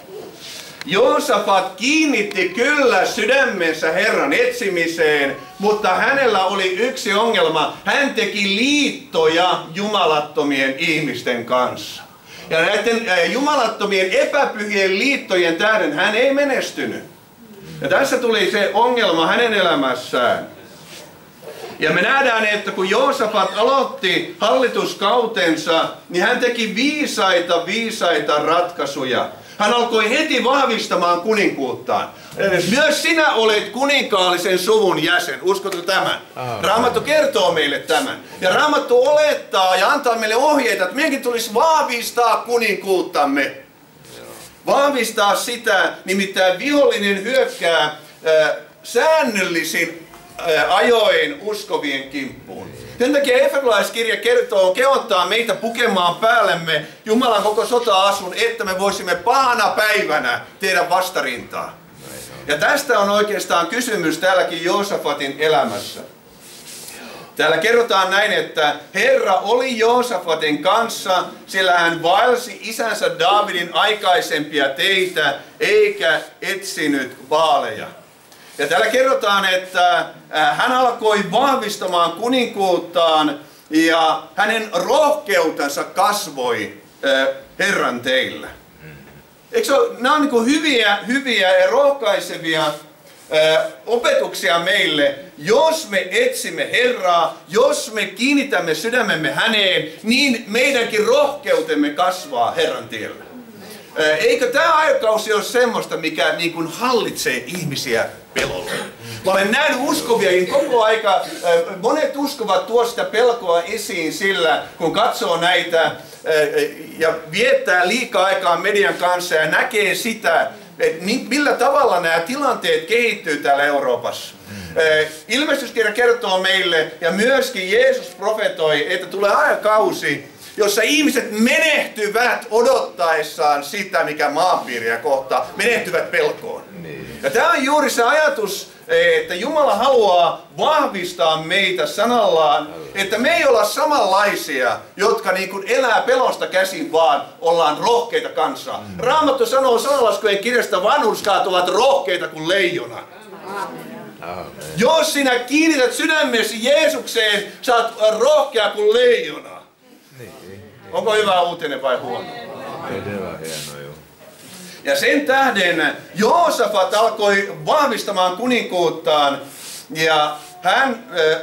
Joosafat kiinnitti kyllä sydämensä Herran etsimiseen, mutta hänellä oli yksi ongelma. Hän teki liittoja jumalattomien ihmisten kanssa. Ja näiden jumalattomien epäpyhien liittojen tähden hän ei menestynyt. Ja tässä tuli se ongelma hänen elämässään. Ja me nähdään, että kun Joosafat aloitti hallituskautensa, niin hän teki viisaita, viisaita ratkaisuja. Hän alkoi heti vahvistamaan kuninkuuttaan. Myös sinä olet kuninkaallisen suvun jäsen. Uskotko tämän? Raamattu kertoo meille tämän. Ja Raamattu olettaa ja antaa meille ohjeita, että meidänkin tulisi vahvistaa kuninkuuttamme. Vahvistaa sitä, nimittäin vihollinen hyökkää äh, säännöllisin äh, ajoin uskovien kimppuun. Sen takia Efesolaiskirja kertoo, kehottaa meitä pukemaan päällemme Jumalan koko sota-asun, että me voisimme pahana päivänä tehdä vastarintaa. Ja tästä on oikeastaan kysymys täälläkin Joosafatin elämässä. Täällä kerrotaan näin, että Herra oli Joosafatin kanssa, sillä hän vaelsi isänsä Daavidin aikaisempia teitä, eikä etsinyt vaaleja. Ja täällä kerrotaan, että hän alkoi vahvistamaan kuninkuuttaan ja hänen rohkeutensa kasvoi Herran teillä. Eikö ole, nämä on niin hyviä, hyviä ja rohkaisevia opetuksia meille. Jos me etsimme Herraa, jos me kiinnitämme sydämemme häneen, niin meidänkin rohkeutemme kasvaa Herran tiellä. Eikö tämä aikakausi ole semmoista, mikä niin kuin hallitsee ihmisiä pelolla? Mä olen nähnyt uskoviakin koko aika. Monet uskovat tuo sitä pelkoa esiin sillä, kun katsoo näitä ja viettää liikaa aikaa median kanssa ja näkee sitä, että millä tavalla nämä tilanteet kehittyy täällä Euroopassa. Ilmestyskirja kertoo meille ja myöskin Jeesus profetoi, että tulee aikakausi, jossa ihmiset menehtyvät odottaessaan sitä, mikä maanpiiriä kohtaa, menehtyvät pelkoon. Niin. Ja tämä on juuri se ajatus, että Jumala haluaa vahvistaa meitä sanallaan, että me ei olla samanlaisia, jotka niin kuin elää pelosta käsin, vaan ollaan rohkeita kansaa. Mm. Raamattu sanoo sananlaskujen kirjasta, vanhurskaat ovat rohkeita kuin leijona. Amen. Jos sinä kiinnität sydämesi Jeesukseen, sä oot rohkea kuin leijona. Onko hyvä uutinen vai huono? Todella hieno, joo. Ja sen tähden Joosafat alkoi vahvistamaan kuninkuuttaan ja hän äh,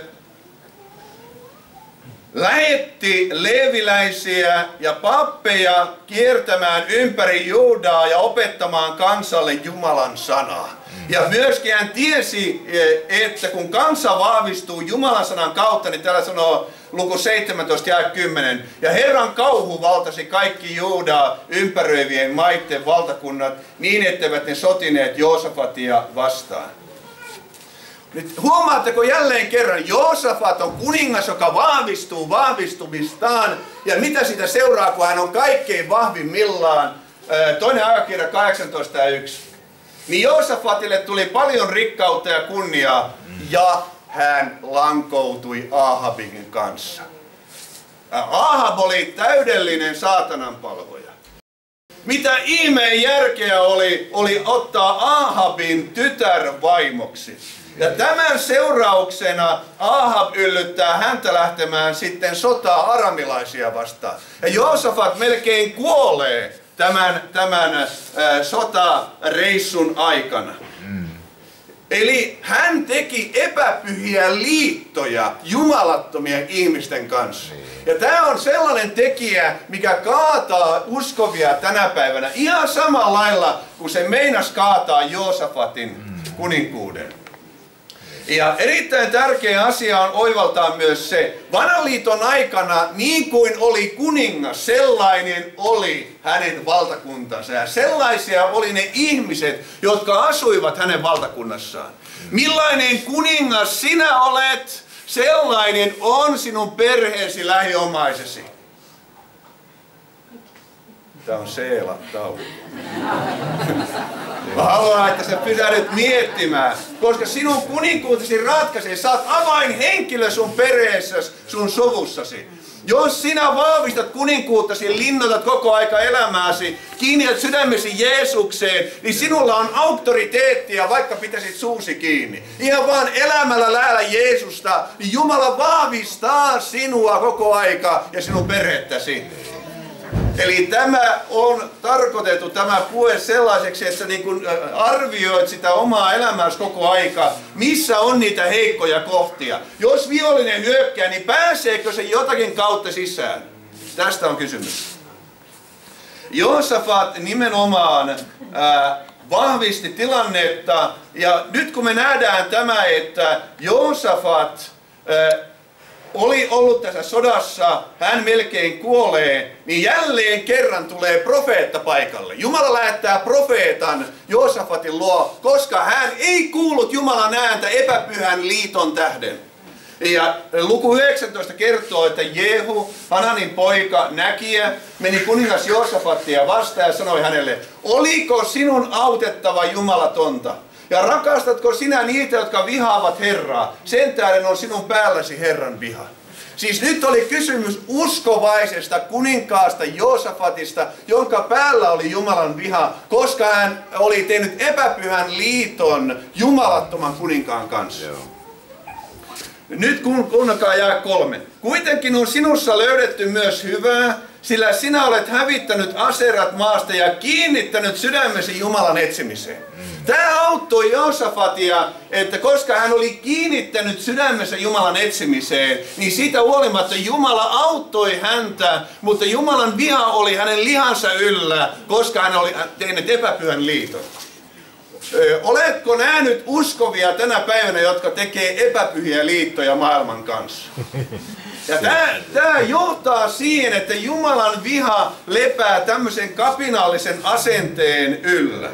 lähetti leeviläisiä ja pappeja kiertämään ympäri Juudaa ja opettamaan kansalle Jumalan sanaa. Ja myöskin hän tiesi, että kun kansa vahvistuu Jumalan sanan kautta, niin täällä sanoo luku seitsemäntoista ja kymmenen. Ja Herran kauhu valtasi kaikki Juudaa ympäröivien maiden valtakunnat niin, etteivät ne sotineet Joosafatia vastaan. Nyt huomaatteko jälleen kerran, Joosafat on kuningas, joka vahvistuu vahvistumistaan. Ja mitä sitä seuraa, kun hän on kaikkein vahvimmillaan? Toinen aikakirja kahdeksantoista ja yksi. Niin Joosafatille tuli paljon rikkautta ja kunniaa, ja hän lankoutui Ahabin kanssa. Ahab oli täydellinen saatanan palvoja. Mitä ihmeen järkeä oli, oli ottaa Ahabin tytär vaimoksi. Ja tämän seurauksena Ahab yllyttää häntä lähtemään sitten sotaa aramilaisia vastaan. Ja Joosafat melkein kuolee tämän, tämän äh, sotareissun aikana. Mm. Eli hän teki epäpyhiä liittoja jumalattomien ihmisten kanssa. Ja tämä on sellainen tekijä, mikä kaataa uskovia tänä päivänä ihan samalla lailla kuin se meinas kaataa Joosafatin mm. kuninkuuden. Ja erittäin tärkeä asia on oivaltaa myös se, vanhan liiton aikana niin kuin oli kuningas, sellainen oli hänen valtakuntansa. Ja sellaisia oli ne ihmiset, jotka asuivat hänen valtakunnassaan. Millainen kuningas sinä olet, sellainen on sinun perheesi lähiomaisesi. Tämä on Seela-taulu. Mä haluan, että sä pysähdyt miettimään, koska sinun kuninkuutesi ratkaisee. Sä oot avainhenkilö sun perheessäsi, sun suvussasi. Jos sinä vahvistat kuninkuuttasi, linnoitat koko aika elämääsi, kiinnität sydämesi Jeesukseen, niin sinulla on auktoriteettia, vaikka pitäisit suusi kiinni. Ihan vaan elämällä lähellä Jeesusta, niin Jumala vahvistaa sinua koko aika ja sinun perhettäsi. Eli tämä on tarkoitettu, tämä puhe sellaiseksi, että sä niin kuin arvioit sitä omaa elämääsi koko aika, missä on niitä heikkoja kohtia. Jos vihollinen hyökkää, niin pääseekö se jotakin kautta sisään? Tästä on kysymys. Joosafat nimenomaan äh, vahvisti tilannetta, ja nyt kun me nähdään tämä, että Joosafat äh, oli ollut tässä sodassa, hän melkein kuolee, niin jälleen kerran tulee profeetta paikalle. Jumala lähettää profeetan Joosafatin luo, koska hän ei kuullut Jumalan ääntä epäpyhän liiton tähden. Ja luku yhdeksäntoista kertoo, että Jehu, Hananin poika, näkijä, meni kuningas Joosafatia vastaan ja sanoi hänelle, oliko sinun autettava jumalatonta? Ja rakastatko sinä niitä, jotka vihaavat Herraa? Sen tähden on sinun päälläsi Herran viha. Siis nyt oli kysymys uskovaisesta kuninkaasta Joosafatista, jonka päällä oli Jumalan viha, koska hän oli tehnyt epäpyhän liiton jumalattoman kuninkaan kanssa. Joo. Nyt kun kuunnakaa jää kolme. Kuitenkin on sinussa löydetty myös hyvää, sillä sinä olet hävittänyt aserat maasta ja kiinnittänyt sydämesi Jumalan etsimiseen. Tämä auttoi Joosafatia, että koska hän oli kiinnittänyt sydämensä Jumalan etsimiseen, niin siitä huolimatta Jumala auttoi häntä, mutta Jumalan viha oli hänen lihansa yllä, koska hän oli tehnyt epäpyhän liiton. Oletko nähnyt uskovia tänä päivänä, jotka tekee epäpyhiä liittoja maailman kanssa? Ja tämä, tämä johtaa siihen, että Jumalan viha lepää tämmöisen kapinallisen asenteen yllä.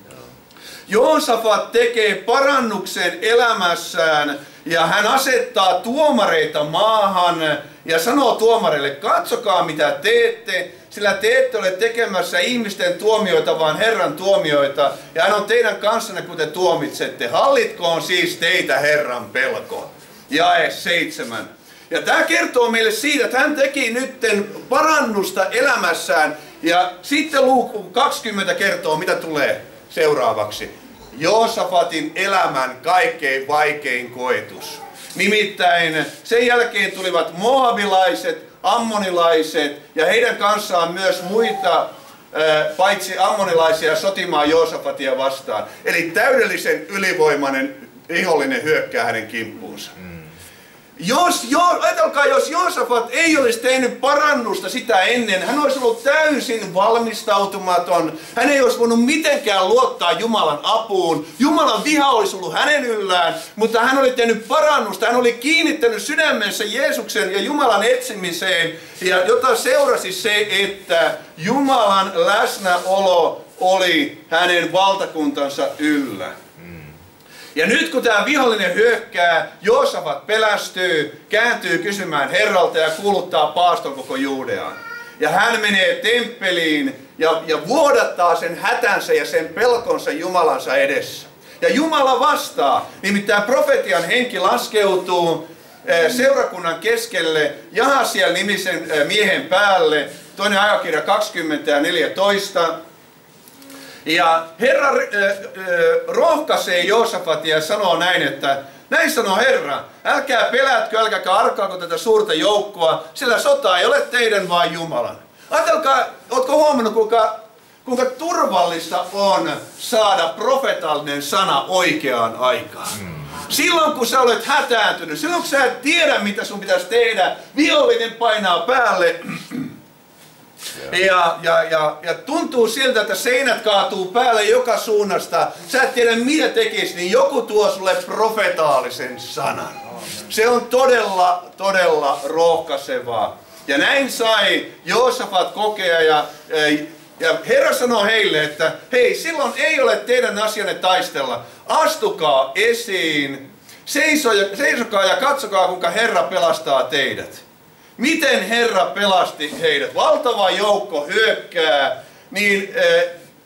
Joosafat tekee parannuksen elämässään ja hän asettaa tuomareita maahan ja sanoo tuomareille, katsokaa mitä teette, sillä te ette ole tekemässä ihmisten tuomioita, vaan Herran tuomioita. Ja hän on teidän kanssanne, kun te tuomitsette. Hallitkoon siis teitä Herran pelko. Jae seitsemän. Ja tämä kertoo meille siitä, että hän teki nytten parannusta elämässään. Ja sitten luku kaksikymmentä kertoo, mitä tulee seuraavaksi. Joosafatin elämän kaikkein vaikein koetus. Nimittäin sen jälkeen tulivat moabilaiset, ammonilaiset ja heidän kanssaan myös muita, paitsi ammonilaisia, sotimaan Joosafatia vastaan. Eli täydellisen ylivoimainen vihollinen hyökkää hänen kimppuunsa. Jos, jo, ajatelkaa, jos Joosafat ei olisi tehnyt parannusta sitä ennen, hän olisi ollut täysin valmistautumaton. Hän ei olisi voinut mitenkään luottaa Jumalan apuun. Jumalan viha olisi ollut hänen yllään, mutta hän oli tehnyt parannusta. Hän oli kiinnittänyt sydämensä Jeesuksen ja Jumalan etsimiseen, ja jota seurasi se, että Jumalan läsnäolo oli hänen valtakuntansa yllä. Ja nyt kun tämä vihollinen hyökkää, Joosafat pelästyy, kääntyy kysymään Herralta ja kuuluttaa paaston koko Juudeaan. Ja hän menee temppeliin ja, ja vuodattaa sen hätänsä ja sen pelkonsa Jumalansa edessä. Ja Jumala vastaa, nimittäin profetian henki laskeutuu seurakunnan keskelle Jahasiel nimisen miehen päälle, toinen ajakirja kaksikymmentä ja neljätoista. Ja Herra äh, äh, rohkaisee Joosafatia ja sanoo näin, että näin sanoo Herra, älkää pelätkö, älkääkä arkaako tätä suurta joukkoa, sillä sota ei ole teidän vaan Jumalan. Ajatelkaa, ootko huomannut, kuinka, kuinka turvallista on saada profetaalinen sana oikeaan aikaan? Silloin kun sä olet hätääntynyt, silloin kun sä et tiedä mitä sun pitäisi tehdä, vihollinen painaa päälle. Ja, ja, ja, ja tuntuu siltä, että seinät kaatuu päälle joka suunnasta. Sä et tiedä mitä tekisi, niin joku tuo sulle profetaalisen sanan. Se on todella, todella rohkaisevaa. Ja näin sai Joosafat kokea ja, ja Herra sanoo heille, että hei, silloin ei ole teidän asianne taistella. Astukaa esiin, seisokaa ja katsokaa kuinka Herra pelastaa teidät. Miten Herra pelasti heidät? Valtava joukko hyökkää, niin eh,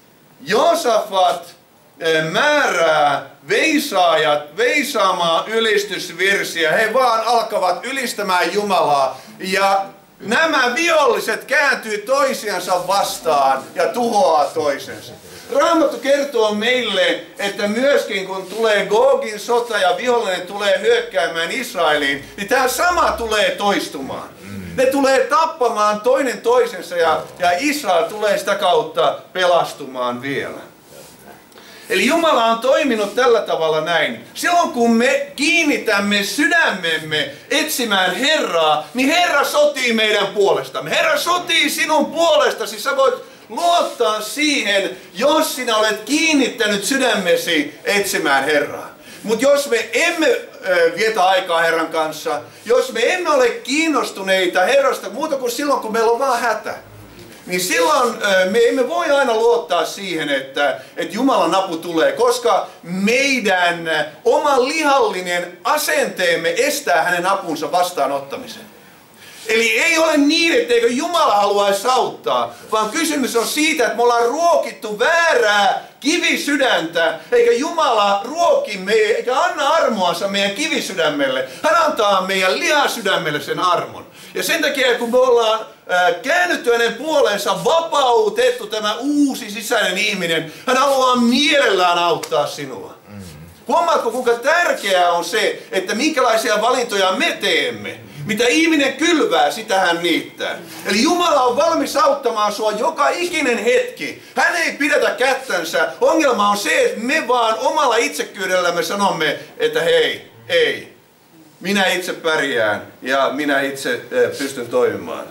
Joosafat eh, määrää veisaajat veisaamaan ylistysvirsiä. He vaan alkavat ylistämään Jumalaa. Ja nämä viholliset kääntyy toisiansa vastaan ja tuhoaa toisensa. Raamattu kertoo meille, että myöskin kun tulee Gogin sota ja vihollinen tulee hyökkäämään Israeliin, niin tämä sama tulee toistumaan. Ne tulee tappamaan toinen toisensa ja, ja Israel tulee sitä kautta pelastumaan vielä. Eli Jumala on toiminut tällä tavalla näin. Silloin kun me kiinnitämme sydämemme etsimään Herraa, niin Herra sotii meidän puolestamme. Herra sotii sinun puolestasi. Sä voit luottaa siihen, jos sinä olet kiinnittänyt sydämesi etsimään Herraa. Mutta jos me emme äh, vietä aikaa Herran kanssa, jos me emme ole kiinnostuneita Herrasta muuta kuin silloin, kun meillä on vaan hätä, niin silloin äh, me emme voi aina luottaa siihen, että, että Jumalan apu tulee, koska meidän äh, oma lihallinen asenteemme estää hänen apunsa vastaanottamisen. Eli ei ole niin, etteikö Jumala haluaisi auttaa, vaan kysymys on siitä, että me ollaan ruokittu väärää kivisydäntä, eikä Jumala ruoki meidän, eikä anna armoansa meidän kivisydämelle. Hän antaa meidän lihasydämelle sen armon. Ja sen takia, kun me ollaan äh, käännytty hänen puoleensa, vapautettu tämä uusi sisäinen ihminen, hän haluaa mielellään auttaa sinua. Huomaatko, kuinka tärkeää on se, että minkälaisia valintoja me teemme? Mitä ihminen kylvää, sitä hän niittää. Eli Jumala on valmis auttamaan sua joka ikinen hetki. Hän ei pidätä kättänsä. Ongelma on se, että me vaan omalla itsekyydellämme sanomme, että hei, ei. Minä itse pärjään ja minä itse pystyn toimimaan.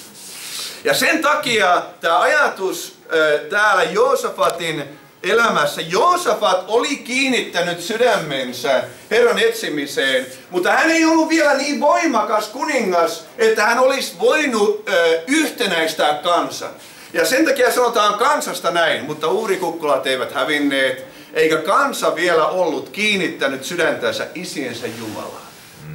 Ja sen takia tämä ajatus täällä Joosafatin elämässä. Joosafat oli kiinnittänyt sydämensä Herran etsimiseen, mutta hän ei ollut vielä niin voimakas kuningas, että hän olisi voinut ö, yhtenäistää kansan. Ja sen takia sanotaan kansasta näin, mutta uhrikukkulat eivät hävinneet, eikä kansa vielä ollut kiinnittänyt sydäntänsä isiensä Jumalaan.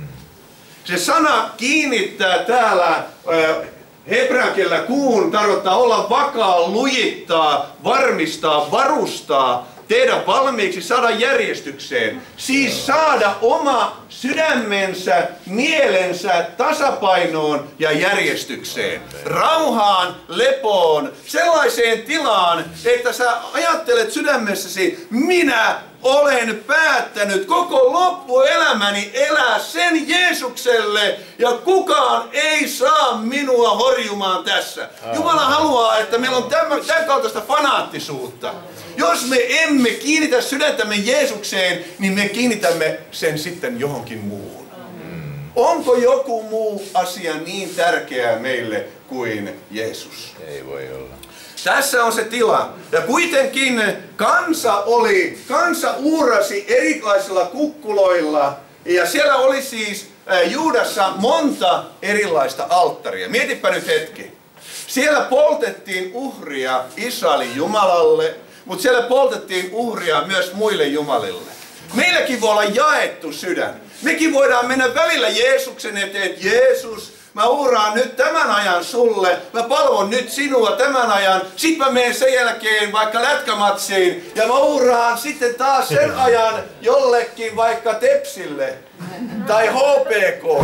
Se sana kiinnittää täällä ö, hebrean kielellä kuun tarkoittaa olla vakaa, lujittaa, varmistaa, varustaa, tehdä valmiiksi, saada järjestykseen. Siis saada oma sydämensä, mielensä tasapainoon ja järjestykseen. Rauhaan, lepoon, sellaiseen tilaan, että sä ajattelet sydämessäsi, minä olen päättänyt koko loppuelämäni elää sen Jeesukselle ja kukaan ei saa minua horjumaan tässä. Jumala haluaa, että meillä on tämän, tämän kaltaista fanaattisuutta. Jos me emme kiinnitä sydäntämme Jeesukseen, niin me kiinnitämme sen sitten johonkin muuhun. Onko joku muu asia niin tärkeä meille kuin Jeesus? Ei voi olla. Tässä on se tila. Ja kuitenkin kansa oli, kansa uurasi erilaisilla kukkuloilla. Ja siellä oli siis Juudassa monta erilaista alttaria. Mietipä nyt hetki. Siellä poltettiin uhria Israelin Jumalalle, mutta siellä poltettiin uhria myös muille jumalille. Meilläkin voi olla jaettu sydän. Mekin voidaan mennä välillä Jeesuksen eteen, että Jeesus, mä uhraan nyt tämän ajan sulle, mä palvon nyt sinua tämän ajan, sit mä menen sen jälkeen vaikka lätkämatsiin ja mä uhraan sitten taas sen ajan jollekin vaikka Tepsille tai H P K.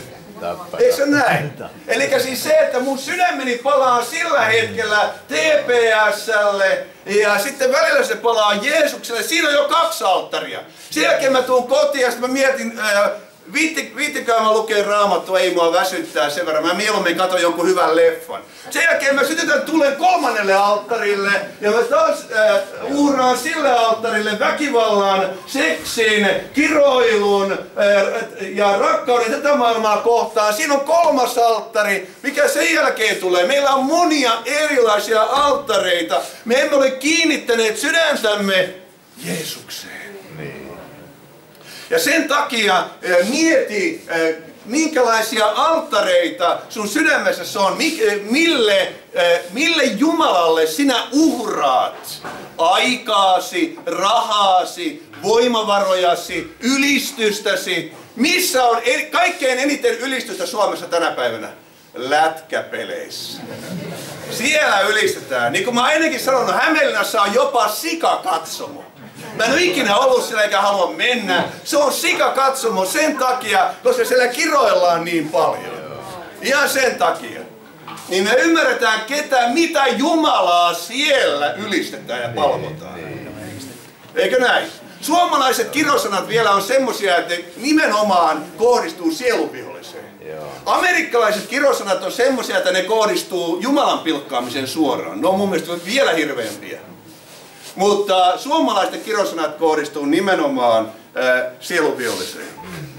Eikö se näin? Eli siis se, että mun sydämeni palaa sillä hetkellä T P S:lle ja sitten välillä se palaa Jeesukselle. Siinä on jo kaksi alttaria. Sen jälkeen mä tuun kotiin ja sitten mä mietin, ää, viitti, viittikään mä lukee Raamattua, ei mua väsyttää sen verran. Mä mieluummin katson jonkun hyvän leffan. Sen jälkeen mä sytytän tulen kolmannelle alttarille ja mä taas äh, uhraan sille alttarille väkivallan, seksin, kiroilun äh, ja rakkauden tätä maailmaa kohtaan. Siinä on kolmas alttari, mikä sen jälkeen tulee. Meillä on monia erilaisia alttareita. Me emme ole kiinnittäneet sydäntämme Jeesukseen. Niin. Ja sen takia äh, mieti, äh, minkälaisia alttareita sun sydämessä on, mille, mille Jumalalle sinä uhraat aikaasi, rahaasi, voimavarojasi, ylistystäsi. Missä on kaikkein eniten ylistystä Suomessa tänä päivänä? Lätkäpeleissä. Siellä ylistetään. Niin kuin mä ainakin sanonut, Hämeenlinnassa on jopa sikakatsomo. Mä en ole ikinä ollut siellä eikä halua mennä. Se on sikakatsomo sen takia, koska siellä kiroillaan niin paljon. Ihan sen takia. Niin me ymmärretään ketä, mitä Jumalaa siellä ylistetään ja palvotaan. Eikö näin? Suomalaiset kirosanat vielä on semmosia, että nimenomaan kohdistuu sielunviholliseen. Amerikkalaiset kirosanat on semmosia, että ne kohdistuu Jumalan pilkkaamiseen suoraan. Ne on mun mielestä vielä hirveämpiä. Mutta suomalaisten kirosanat kohdistuu nimenomaan äh, sielunviholliseen.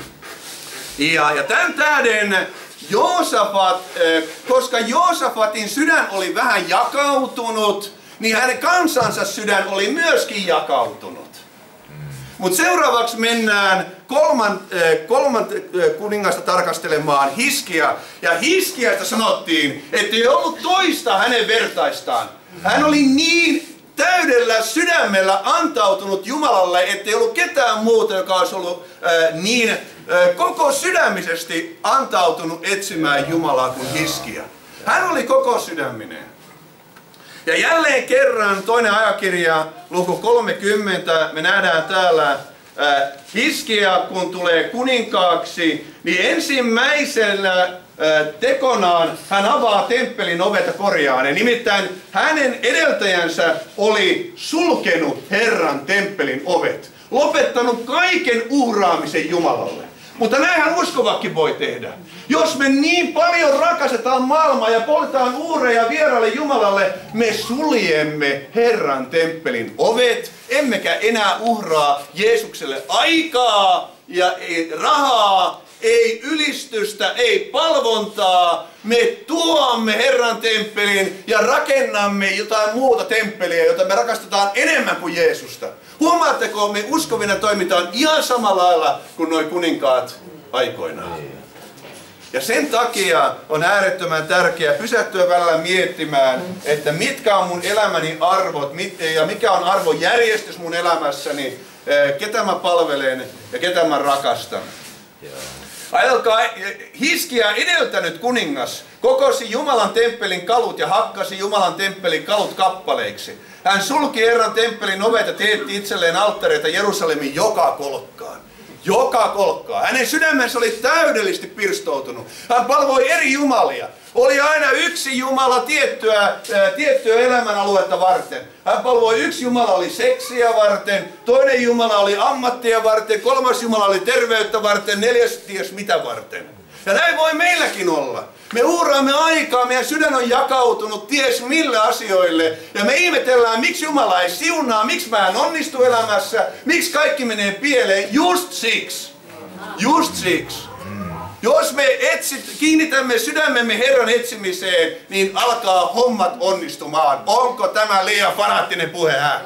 Ja, ja tämän tähden Joosafat, äh, koska Joosafatin sydän oli vähän jakautunut, niin hänen kansansa sydän oli myöskin jakautunut. Mutta seuraavaksi mennään kolman, äh, kolman äh, kuningasta tarkastelemaan Hiskia. Ja Hiskiasta sanottiin, että ei ollut toista hänen vertaistaan. Hän oli niin täydellä sydämellä antautunut Jumalalle, ettei ollut ketään muuta, joka olisi ollut äh, niin äh, koko sydämisesti antautunut etsimään Jumalaa kuin Hiskia. Hän oli koko sydäminen. Ja jälleen kerran toinen ajakirja, luku kolmekymmentä, me nähdään täällä äh, Hiskia, kun tulee kuninkaaksi, niin ensimmäisellä tekonaan hän avaa temppelin ovet ja korjaa ne. Nimittäin hänen edeltäjänsä oli sulkenut Herran temppelin ovet. Lopettanut kaiken uhraamisen Jumalalle. Mutta näinhän uskovakin voi tehdä. Jos me niin paljon rakastetaan maailmaa ja poltetaan uureja vieraalle Jumalalle, me suljemme Herran temppelin ovet, emmekä enää uhraa Jeesukselle aikaa ja ei rahaa, ei ylistystä, ei palvontaa. Me tuomme Herran temppelin ja rakennamme jotain muuta temppeliä, jota me rakastetaan enemmän kuin Jeesusta. Huomaatteko, me uskovina toimitaan ihan samalla lailla kuin nuo kuninkaat aikoinaan. Ja sen takia on äärettömän tärkeää pysähtyä välillä miettimään, että mitkä on mun elämäni arvot ja mikä on arvojärjestys mun elämässäni, ketä mä palvelen ja ketä mä rakastan. Ajatelkaa, Hiskia edeltänyt kuningas kokosi Jumalan temppelin kalut ja hakkasi Jumalan temppelin kalut kappaleiksi. Hän sulki Herran temppelin ovet ja teetti itselleen alttareita Jerusalemin joka kolkkaan. Joka kolkkaan. Hänen sydämensä oli täydellisesti pirstoutunut. Hän palvoi eri jumalia. Oli aina yksi Jumala tiettyä, ää, tiettyä elämänaluetta varten. Hän palvoi, yksi Jumala oli seksiä varten, toinen Jumala oli ammattia varten, kolmas Jumala oli terveyttä varten, neljäs ties mitä varten. Ja näin voi meilläkin olla. Me uhraamme aikaa, meidän sydän on jakautunut ties mille asioille. Ja me ihmetellään, miksi Jumala ei siunaa, miksi mä en onnistu elämässä, miksi kaikki menee pieleen. Just siksi. Just siksi. Jos me etsit, kiinnitämme sydämemme Herran etsimiseen, niin alkaa hommat onnistumaan. Onko tämä liian fanaattinen puhe? Hä?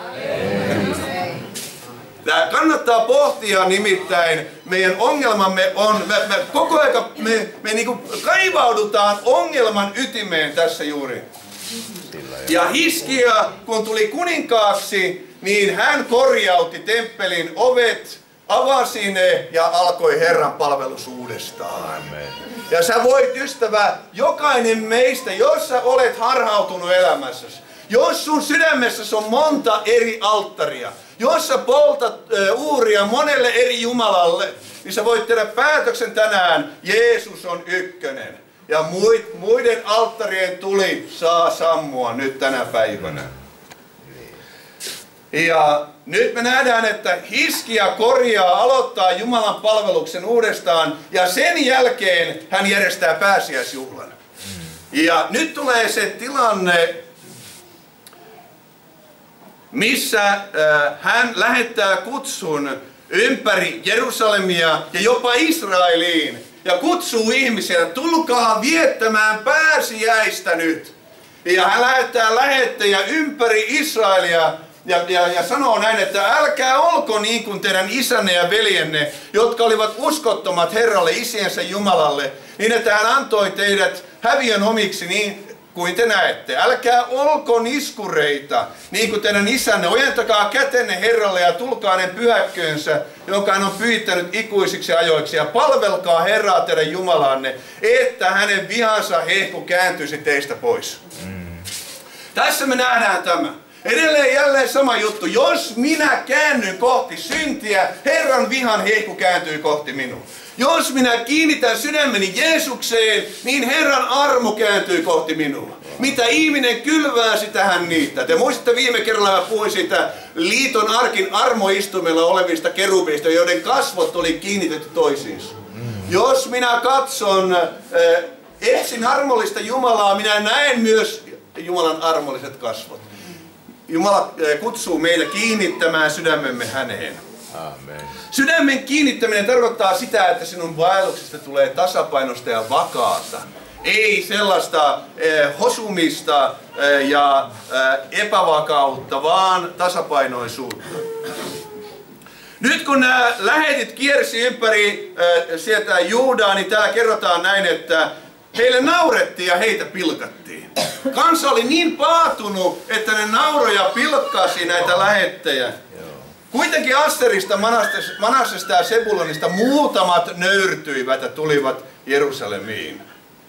Tämä kannattaa pohtia, nimittäin meidän ongelmamme on, me, me koko ajan me, me niinku kaivaudutaan ongelman ytimeen tässä juuri. Ja Hiskia, kun tuli kuninkaaksi, niin hän korjautti temppelin ovet, avasi ne ja alkoi Herran palvelus uudestaan. Amen. Ja sä voit, ystävä, jokainen meistä, jos sä olet harhautunut elämässäsi, jos sun sydämessäsi on monta eri alttaria, jos sä poltat uuria monelle eri Jumalalle, niin sä voit tehdä päätöksen tänään, Jeesus on ykkönen. Ja muiden alttarien tuli saa sammua nyt tänä päivänä. Ja nyt me nähdään, että Hiskia korjaa, aloittaa Jumalan palveluksen uudestaan ja sen jälkeen hän järjestää pääsiäisjuhlan. Ja nyt tulee se tilanne, missä äh, hän lähettää kutsun ympäri Jerusalemia ja jopa Israeliin. Ja kutsuu ihmisiä, tulkaa viettämään pääsiäistä nyt. Ja hän lähettää lähettejä ympäri Israelia ja, ja, ja sanoo näin, että älkää olko niin kuin teidän isänne ja veljenne, jotka olivat uskottomat Herralle, isiensä Jumalalle, niin että hän antoi teidät häviön omiksi niin kuin te näette. Älkää olko niskureita, niin kuin teidän isänne. Ojentakaa kätenne Herralle ja tulkaa hänen pyhäkköönsä, jonka hän on pyytänyt ikuisiksi ajoiksi. Ja palvelkaa Herraa teidän Jumalaanne, että hänen vihansa hehku kääntyisi teistä pois. Mm. Tässä me nähdään tämä. Edelleen jälleen sama juttu. Jos minä käännyn kohti syntiä, Herran vihan hehku kääntyy kohti minua. Jos minä kiinnitän sydämeni Jeesukseen, niin Herran armo kääntyy kohti minua. Mitä ihminen kylvää, sitä hän niittää. Te muistatte viime kerralla mä puhuin siitä liiton arkin armoistumella olevista kerubeista, joiden kasvot oli kiinnitetty toisiinsa. Jos minä katson, äh, etsin armollista Jumalaa, minä näen myös Jumalan armolliset kasvot. Jumala kutsuu meille kiinnittämään sydämemme häneen. Amen. Sydämen kiinnittäminen tarkoittaa sitä, että sinun vaelluksesta tulee tasapainosta ja vakaata. Ei sellaista eh, hosumista eh, ja eh, epävakautta, vaan tasapainoisuutta. Nyt kun nämä lähetit kiersi ympäri äh, sieltä Juudaa, niin täällä kerrotaan näin, että heille naurettiin ja heitä pilkattiin. Kansa oli niin paatunut, että ne nauroi ja pilkkasi näitä lähettejä. Kuitenkin Asterista, Manassesta ja Sebulonista muutamat nöyrtyivät ja tulivat Jerusalemiin.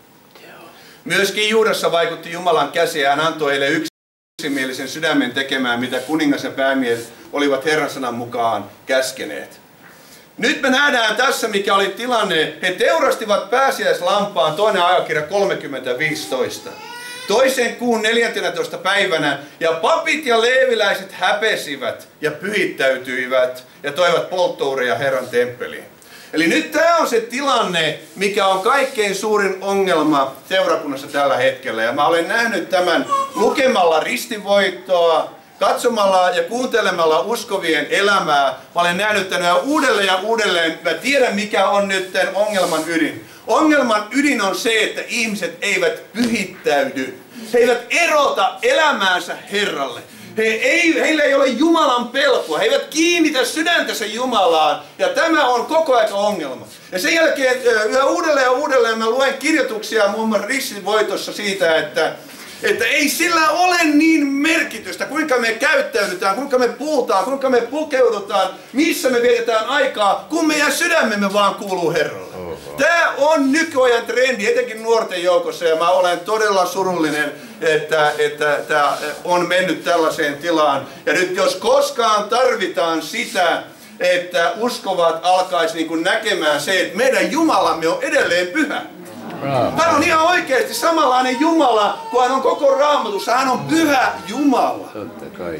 Myöskin Juudassa vaikutti Jumalan käsi ja hän antoi heille yksimielisen sydämen tekemään, mitä kuningas ja päämies olivat Herran sanan mukaan käskeneet. Nyt me nähdään tässä, mikä oli tilanne. He teurastivat pääsiäislampaan, toinen ajakirja kolmekymmentä viisitoista. Toisen kuun neljäntenätoista päivänä, ja papit ja leeviläiset häpesivät ja pyhittäytyivät ja toivat polttoureja Herran temppeliin. Eli nyt tämä on se tilanne, mikä on kaikkein suurin ongelma seurakunnassa tällä hetkellä. Ja mä olen nähnyt tämän lukemalla ristinvoittoa, katsomalla ja kuuntelemalla uskovien elämää. Mä olen nähnyt tänään uudelleen ja uudelleen. Mä tiedän, mikä on nyt tämän ongelman ydin. Ongelman ydin on se, että ihmiset eivät pyhittäydy. He eivät erota elämäänsä Herralle. He ei, heillä ei ole Jumalan pelkoa. He eivät kiinnitä sydäntänsä Jumalaan. Ja tämä on koko ajan ongelma. Ja sen jälkeen yhä uudelleen ja uudelleen mä luen kirjoituksia muun muassa ristinvoitossa siitä, että Että ei sillä ole niin merkitystä, kuinka me käyttäydytään, kuinka me puhutaan, kuinka me pukeudutaan, missä me vietetään aikaa, kun meidän sydämemme vaan kuuluu Herralle. Tämä on nykyajan trendi, etenkin nuorten joukossa, ja mä olen todella surullinen, että, että tämä on mennyt tällaiseen tilaan. Ja nyt jos koskaan tarvitaan sitä, että uskovat alkaisi niin kuin näkemään se, että meidän Jumalamme on edelleen pyhä. Hän on ihan oikeasti samanlainen Jumala, kun hän on koko Raamatussa. Hän on pyhä Jumala. Totta kai.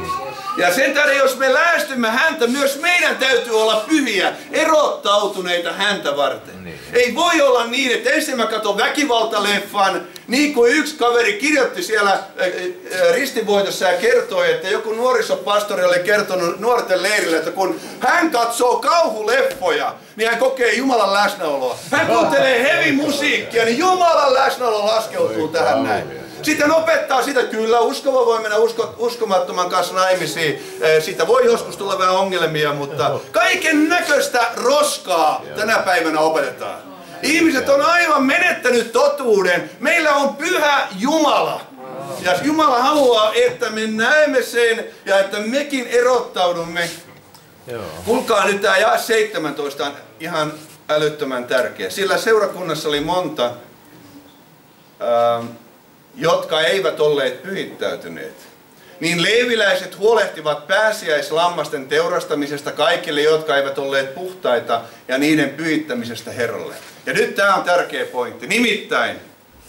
Ja sen tähden, jos me lähestymme häntä, myös meidän täytyy olla pyhiä, erottautuneita häntä varten. Niin. Ei voi olla niin, että ensin mä katson väkivaltaleffan, niin kuin yksi kaveri kirjoitti siellä ristinvoitossa ja kertoi, että joku nuorisopastori oli kertonut nuorten leirille, että kun hän katsoo kauhuleffoja, niin hän kokee Jumalan läsnäoloa. Hän kuuntelee heavy musiikkia, niin Jumalan läsnäolo laskeutuu tähän näin. Sitten opettaa sitä, että kyllä uskova voi mennä usko, uskomattoman kanssa naimisiin. Siitä voi joskus tulla vähän ongelmia, mutta kaiken näköistä roskaa tänä päivänä opetetaan. Ihmiset on aivan menettänyt totuuden. Meillä on pyhä Jumala. Ja Jumala haluaa, että me näemme sen ja että mekin erottaudumme. Kuulkaa nyt tämä jae seitsemäntoista on ihan älyttömän tärkeä. Sillä seurakunnassa oli monta, ää, jotka eivät olleet pyhittäytyneet. Niin leeviläiset huolehtivat pääsiäislammasten teurastamisesta kaikille, jotka eivät olleet puhtaita, ja niiden pyhittämisestä Herralle. Ja nyt tämä on tärkeä pointti. Nimittäin,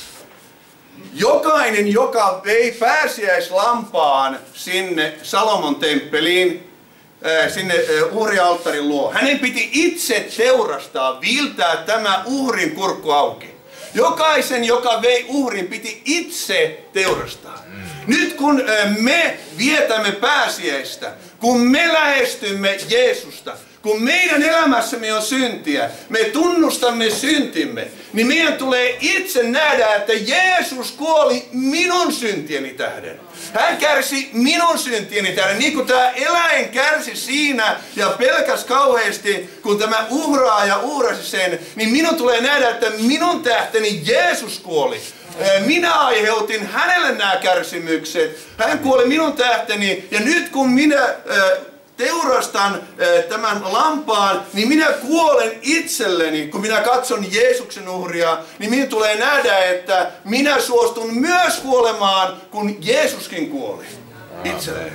jokainen, joka vei pääsiäislampaan sinne Salomon temppeliin, sinne uhrialttarin luo, hänen piti itse teurastaa, viiltää tämä uhrin kurkku auki. Jokaisen, joka vei uhrin, piti itse teurastaa. Nyt kun me vietämme pääsiäistä, kun me lähestymme Jeesusta, kun meidän elämässämme on syntiä, me tunnustamme syntimme, niin meidän tulee itse nähdä, että Jeesus kuoli minun syntieni tähden. Hän kärsi minun syntieni tähden, niin kuin tämä eläin kärsi siinä ja pelkäs kauheasti, kun tämä uhraaja uhrasi sen, niin minun tulee nähdä, että minun tähteni Jeesus kuoli. Minä aiheutin hänelle nämä kärsimykset. Hän kuoli minun tähteni ja nyt kun minä teurastan tämän lampaan, niin minä kuolen itselleni. Kun minä katson Jeesuksen uhria, niin minun tulee nähdä, että minä suostun myös kuolemaan, kun Jeesuskin kuoli itselleni.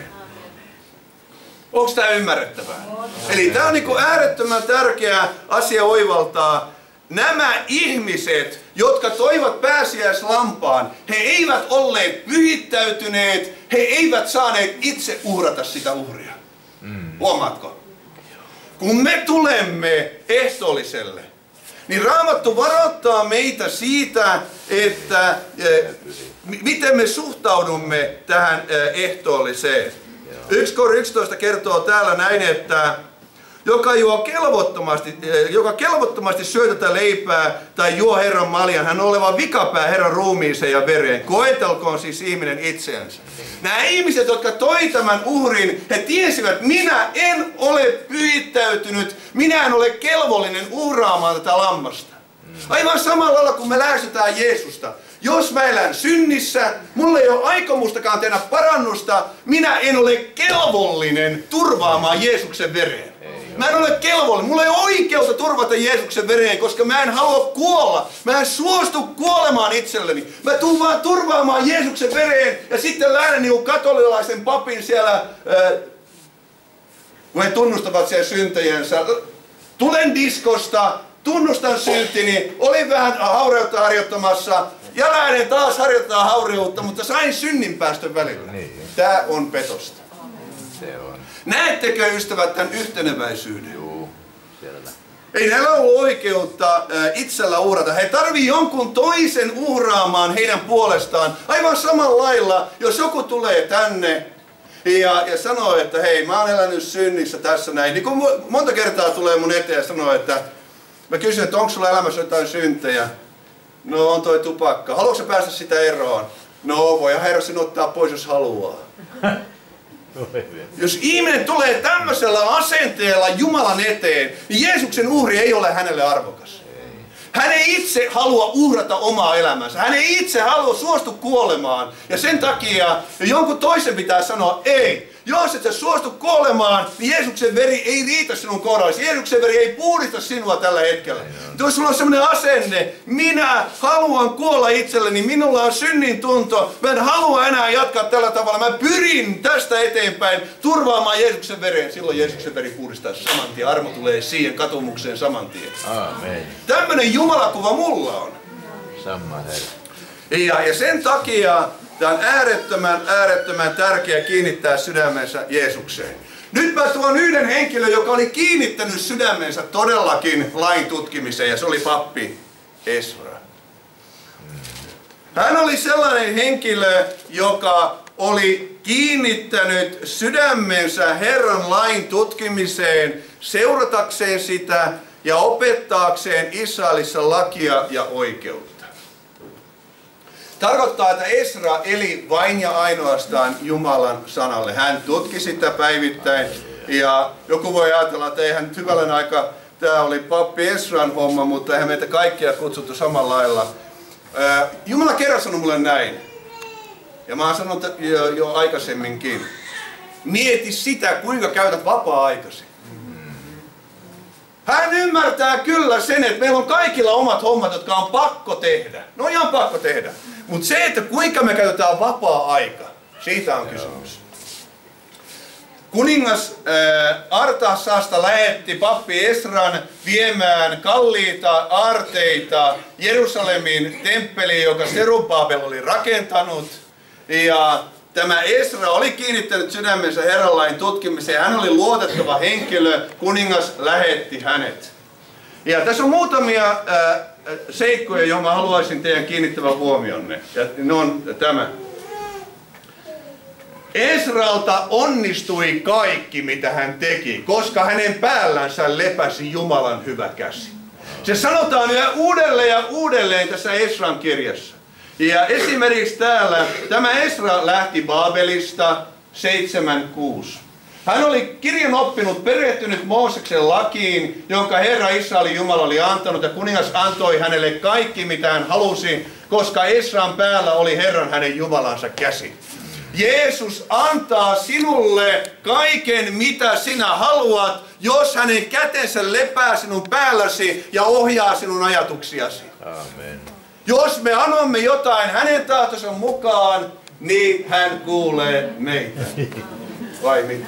Onko tämä ymmärrettävää? Eli tämä on niin kuin äärettömän tärkeä asia oivaltaa. Nämä ihmiset, jotka toivat pääsiäislampaan, he eivät olleet pyhittäytyneet, he eivät saaneet itse uhrata sitä uhria. Mm. Huomaatko? Kun me tulemme ehtoolliselle, niin Raamattu varoittaa meitä siitä, että eh, miten me suhtaudumme tähän eh, ehtoolliseen. yksi Kor yksitoista kertoo täällä näin, että joka juo kelvottomasti, joka kelvottomasti syö tätä leipää tai juo Herran maljan, hän on oleva vikapää Herran ruumiiseen ja vereen. Koetelkoon siis ihminen itseänsä. Nämä ihmiset, jotka toi tämän uhrin, he tiesivät, minä en ole pyhittäytynyt, minä en ole kelvollinen uhraamaan tätä lammasta. Aivan samalla lailla, kun me lähestytään Jeesusta. Jos mä elän synnissä, mulla ei ole aikomustakaan tehdä parannusta, minä en ole kelvollinen turvaamaan Jeesuksen vereen. Mä en ole kelvollinen, mulla ei ole oikeutta turvata Jeesuksen vereen, koska mä en halua kuolla. Mä en suostu kuolemaan itselleni. Mä tuun vaan turvaamaan Jeesuksen vereen ja sitten lähden niin kuin katolilaisen papin siellä, ää, kun he tunnustavat siellä syntejensä. Tulen diskosta, tunnustan syntini, olin vähän haureutta harjoittamassa ja lähden taas harjoittaa haureutta, mutta sain synninpäästön välillä. Tää on petosta. Se on. Näettekö, ystävät, tämän yhteneväisyyden? Joo, selvä. Ei näillä ollut oikeutta itsellä uhrata. He tarvii jonkun toisen uhraamaan heidän puolestaan. Aivan samalla lailla, jos joku tulee tänne ja, ja sanoo, että hei, mä oon elänyt synnissä tässä näin. Niin kun monta kertaa tulee mun eteen ja sanoo, että mä kysyn, että onko sulla elämässä jotain syntejä? No on toi tupakka. Haluatko sä päästä sitä eroon? No voi herra sen ottaa pois, jos haluaa. Jos ihminen tulee tämmöisellä asenteella Jumalan eteen, niin Jeesuksen uhri ei ole hänelle arvokas. Hän ei itse halua uhrata omaa elämänsä. Hän ei itse halua suostu kuolemaan. Ja sen takia jonkun toisen pitää sanoa, ei. Jos et sä suostu kuolemaan, niin Jeesuksen veri ei riitä sinun kohdallasi. Jeesuksen veri ei puhdista sinua tällä hetkellä. Mutta jos sulla on sellainen asenne, minä haluan kuolla itselleni, minulla on synnin tunto, mä en halua enää jatkaa tällä tavalla, mä pyrin tästä eteenpäin turvaamaan Jeesuksen veren. Silloin Jeesuksen veri puhdistaa saman tien. Armo tulee siihen katumukseen saman tien. Aamen. Tämmöinen jumalakuva mulla on. Sama Herra. Ja, ja sen takia tämä on äärettömän, äärettömän tärkeää kiinnittää sydämensä Jeesukseen. Nyt mä tuon yhden henkilön, joka oli kiinnittänyt sydämensä todellakin lain tutkimiseen, ja se oli pappi Esra. Hän oli sellainen henkilö, joka oli kiinnittänyt sydämensä Herran lain tutkimiseen, seuratakseen sitä ja opettaakseen Israelissa lakia ja oikeutta. Tarkoittaa, että Esra eli vain ja ainoastaan Jumalan sanalle. Hän tutki sitä päivittäin. Ja joku voi ajatella, että eihän nyt hyvänen aika, tämä oli pappi Esran homma, mutta eihän meitä kaikkia kutsuttu samalla lailla. Jumala kerran sanoi mulle näin. Ja mä oon sanonut jo, jo aikaisemminkin. Mieti sitä, kuinka käytät vapaa-aikasi. Hän ymmärtää kyllä sen, että meillä on kaikilla omat hommat, jotka on pakko tehdä. No ihan pakko tehdä. Mutta se, että kuinka me käytetään vapaa-aika, siitä on kysymys. Kuningas äh, Artaksasta lähetti pappi Esran viemään kalliita aarteita Jerusalemin temppeliin, joka Serubabel oli rakentanut. Ja tämä Esra oli kiinnittänyt sydämensä Herran lain tutkimiseen. Hän oli luotettava henkilö. Kuningas lähetti hänet. Ja tässä on muutamia äh, seikkoja, joihin mä haluaisin teidän kiinnittävän huomionne. Ja ne on tämä. Esralta onnistui kaikki, mitä hän teki, koska hänen päällänsä lepäsi Jumalan hyvä käsi. Se sanotaan yhä uudelleen ja uudelleen tässä Esran kirjassa. Ja esimerkiksi täällä tämä Esra lähti Baabelista seitsemän kuusi. Hän oli kirjan oppinut, perehtynyt Mooseksen lakiin, jonka Herra Israelin Jumala oli antanut, ja kuningas antoi hänelle kaikki, mitä hän halusi, koska Esran päällä oli Herran hänen Jumalansa käsi. Jeesus antaa sinulle kaiken, mitä sinä haluat, jos hänen kätensä lepää sinun päälläsi ja ohjaa sinun ajatuksiasi. Amen. Jos me annamme jotain hänen tahtonsa mukaan, niin hän kuulee meitä. Vai mitä?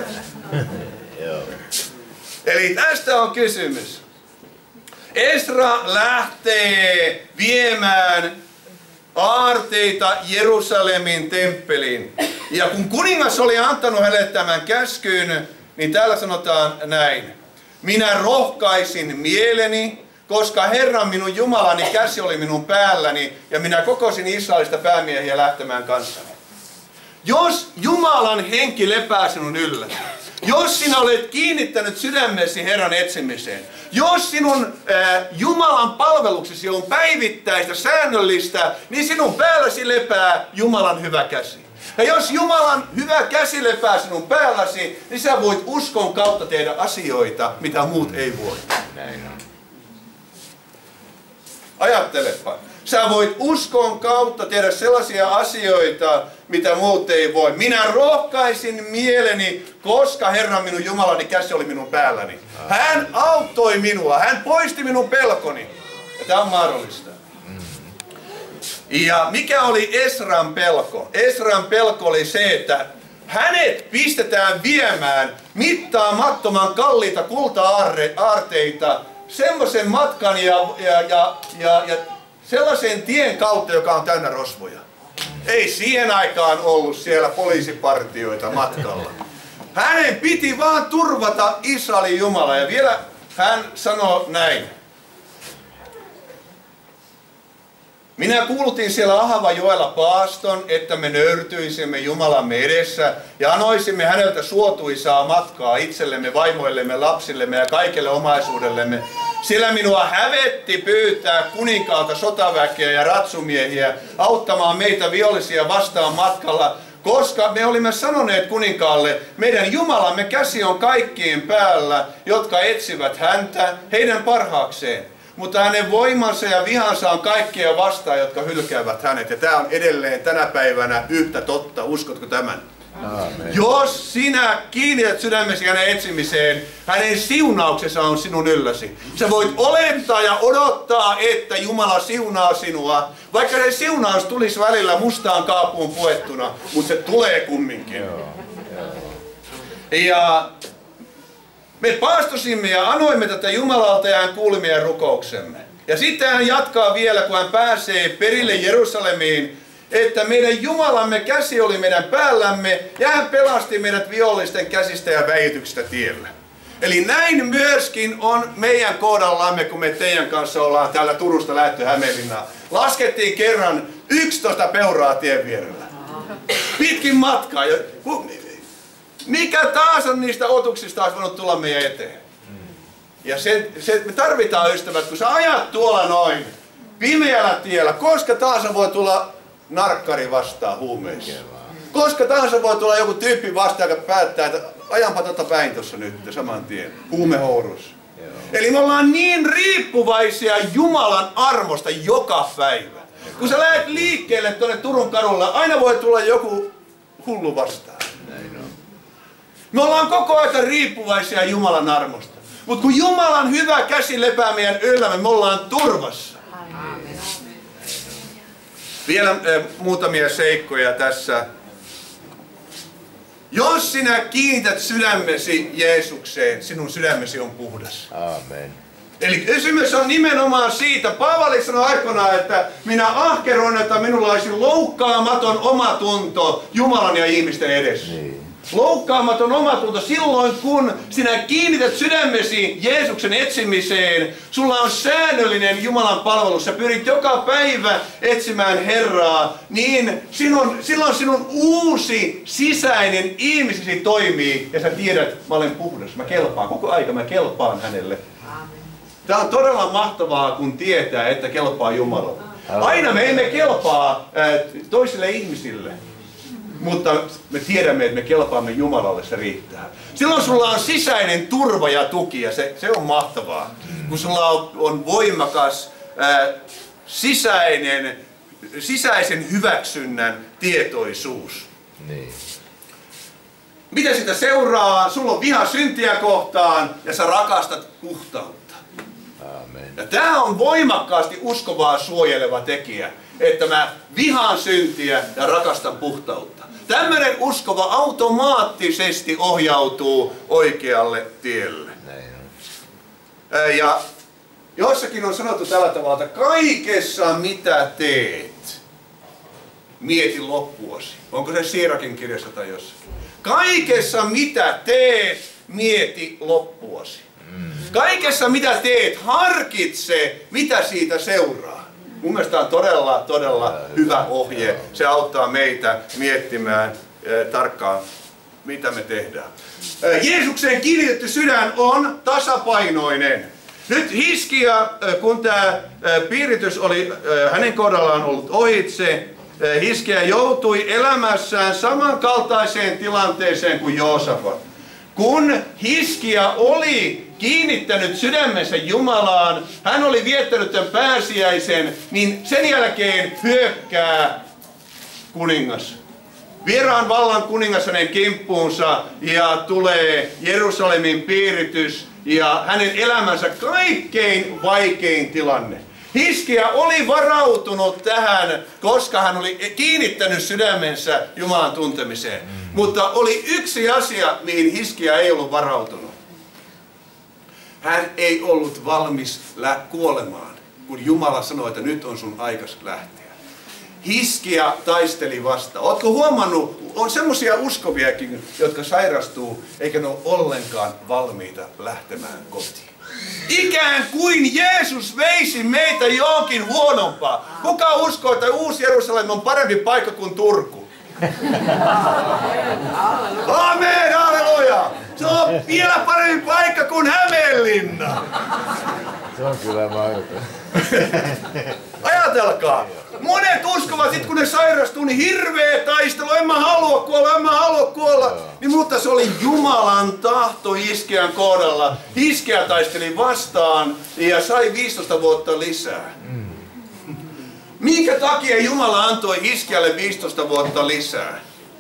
Eli tästä on kysymys. Esra lähtee viemään aarteita Jerusalemin temppeliin. Ja kun kuningas oli antanut hänelle tämän käskyn, niin täällä sanotaan näin. Minä rohkaisin mieleni, koska Herran minun Jumalani käsi oli minun päälläni, ja minä kokosin Israelista päämiehiä lähtemään kanssani. Jos Jumalan henki lepää sinun ylläsi, jos sinä olet kiinnittänyt sydämesi Herran etsimiseen, jos sinun äh, Jumalan palveluksesi on päivittäistä, säännöllistä, niin sinun päälläsi lepää Jumalan hyvä käsi. Ja jos Jumalan hyvä käsi lepää sinun päälläsi, niin sä voit uskon kautta tehdä asioita, mitä muut ei voi. Näin on. Ajattelepa. Sä voit uskon kautta tehdä sellaisia asioita, mitä muut ei voi. Minä rohkaisin mieleni, koska Herran minun Jumalani käsi oli minun päälläni. Hän auttoi minua, hän poisti minun pelkoni. Ja tämä on mahdollista. Ja mikä oli Esran pelko? Esran pelko oli se, että hänet pistetään viemään mittaamattoman kalliita kulta-aarteita semmoisen matkan ja, ja, ja, ja, ja sellaisen tien kautta, joka on täynnä rosvoja. Ei siihen aikaan ollut siellä poliisipartioita matkalla. Hänen piti vaan turvata Israelin Jumala. Ja vielä hän sanoi näin. Minä kuulutin siellä Ahavajoella paaston, että me nöyrtyisimme Jumalamme edessä ja anoisimme häneltä suotuisaa matkaa itsellemme, vaimoillemme, lapsillemme ja kaikelle omaisuudellemme. Sillä minua hävetti pyytää kuninkaalta sotaväkeä ja ratsumiehiä auttamaan meitä vihollisia vastaan matkalla, koska me olimme sanoneet kuninkaalle, meidän Jumalamme käsi on kaikkien päällä, jotka etsivät häntä heidän parhaakseen. Mutta hänen voimansa ja vihansa on kaikkia vastaan, jotka hylkäävät hänet. Ja tämä on edelleen tänä päivänä yhtä totta. Uskotko tämän? Aamen. Jos sinä kiinnität sydämesi hänen etsimiseen, hänen siunauksensa on sinun ylläsi. Sä voit olettaa ja odottaa, että Jumala siunaa sinua, vaikka se siunaus tulisi välillä mustaan kaapuun puettuna, mutta se tulee kumminkin. Joo, joo. Ja me paastosimme ja anoimme tätä Jumalalta ja hän kuuli meidän rukouksemme. Ja sitten hän jatkaa vielä, kun hän pääsee perille Jerusalemiin, että meidän Jumalamme käsi oli meidän päällämme ja hän pelasti meidät vihollisten käsistä ja väityksistä tiellä. Eli näin myöskin on meidän kohdallamme, kun me teidän kanssa ollaan täällä Turusta lähdetty Hämeenlinnaan. Laskettiin kerran yksitoista peuraa tien vierellä. Pitkin matkaa. Mikä taas on niistä otuksista olisi voinut tulla meidän eteen? Ja se, se, me tarvitaan ystävät, kun sä ajat tuolla noin pimeällä tiellä, koska taas voi tulla narkkari vastaan huumeissa. Koska tahansa voi tulla joku tyyppi vastaan, joka päättää, että ajanpa tota päin tuossa nyt saman tien. Huumehourus. Eli me ollaan niin riippuvaisia Jumalan armosta joka päivä. Kun sä lähdet liikkeelle tuonne Turun kadulla, aina voi tulla joku hullu vastaan. Me ollaan koko ajan riippuvaisia Jumalan armosta. Mutta kun Jumalan hyvä käsi lepää meidän yllämme, me ollaan turvassa. Amen. Vielä äh, muutamia seikkoja tässä. Jos sinä kiinnität sydämesi Jeesukseen, sinun sydämesi on puhdas. Amen. Eli kysymys on nimenomaan siitä. Paavali sanoi aikoinaan, että minä ahkeroin, että minulla olisi loukkaamaton omatunto Jumalan ja ihmisten edessä. Niin. Loukkaamaton omatunto silloin, kun sinä kiinnität sydämesi Jeesuksen etsimiseen, sulla on säännöllinen Jumalan palvelus, sä pyrit joka päivä etsimään Herraa, niin sinun, silloin sinun uusi sisäinen ihmisesi toimii ja sä tiedät, mä olen puhdas, mä kelpaan, koko aika mä kelpaan hänelle. Tämä on todella mahtavaa, kun tietää, että kelpaa Jumalalle. Aina me emme kelpaa toisille ihmisille. Mutta me tiedämme, että me kelpaamme Jumalalle, se riittää. Silloin sulla on sisäinen turva ja tuki ja se, se on mahtavaa. Kun sulla on, on voimakas ää, sisäinen, sisäisen hyväksynnän tietoisuus. Niin. Mitä sitä seuraa? Sulla on viha syntiä kohtaan ja sä rakastat puhtautta. Amen. Ja tämä on voimakkaasti uskovaa suojeleva tekijä, että mä vihaan syntiä ja rakastan puhtautta. Tämmöinen uskova automaattisesti ohjautuu oikealle tielle. Näin on. Ja jossakin on sanottu tällä tavalla, että kaikessa mitä teet, mieti loppuasi. Onko se Siirakin kirjassa tai jossakin? Kaikessa mitä teet, mieti loppuasi. Mm. Kaikessa mitä teet, harkitse mitä siitä seuraa. Mun mielestä tämä on todella, todella hyvä ohje. Se auttaa meitä miettimään äh, tarkkaan, mitä me tehdään. Äh, Jeesukseen kiinnitetty sydän on tasapainoinen. Nyt Hiskia, äh, kun tämä äh, piiritys oli äh, hänen kohdallaan ollut ohitse, äh, Hiskia joutui elämässään samankaltaiseen tilanteeseen kuin Joosafat. Kun Hiskia oli kiinnittänyt sydämensä Jumalaan, hän oli viettänyt tämän pääsiäisen, niin sen jälkeen hyökkää kuningas. Vieraan vallan kuningas hänen kimppuunsa ja tulee Jerusalemin piiritys ja hänen elämänsä kaikkein vaikein tilanne. Hiskia oli varautunut tähän, koska hän oli kiinnittänyt sydämensä Jumalan tuntemiseen. Mutta oli yksi asia, mihin Hiskia ei ollut varautunut. Hän ei ollut valmis kuolemaan, kun Jumala sanoi, että nyt on sun aikas lähteä. Hiskia taisteli vastaan. Ootko huomannut, on semmoisia uskoviakin, jotka sairastuu, eikä ne ole ollenkaan valmiita lähtemään kotiin. Ikään kuin Jeesus veisi meitä johonkin huonompaa. Kuka uskoo, että Uusi Jerusalem on parempi paikka kuin Turku? Amen, halleluja! Se on vielä parempi paikka kuin Hämeenlinna. Se on kyllä mahdoton. Ajatelkaa. Monet uskovat, sit kun ne sairastuu, niin hirveä taistelu, en mä halua kuolla, en mä halua kuolla. Niin, mutta se oli Jumalan tahto Hiskian kohdalla. Hiskia taisteli vastaan ja sai viisitoista vuotta lisää. Minkä takia Jumala antoi Hiskialle viisitoista vuotta lisää?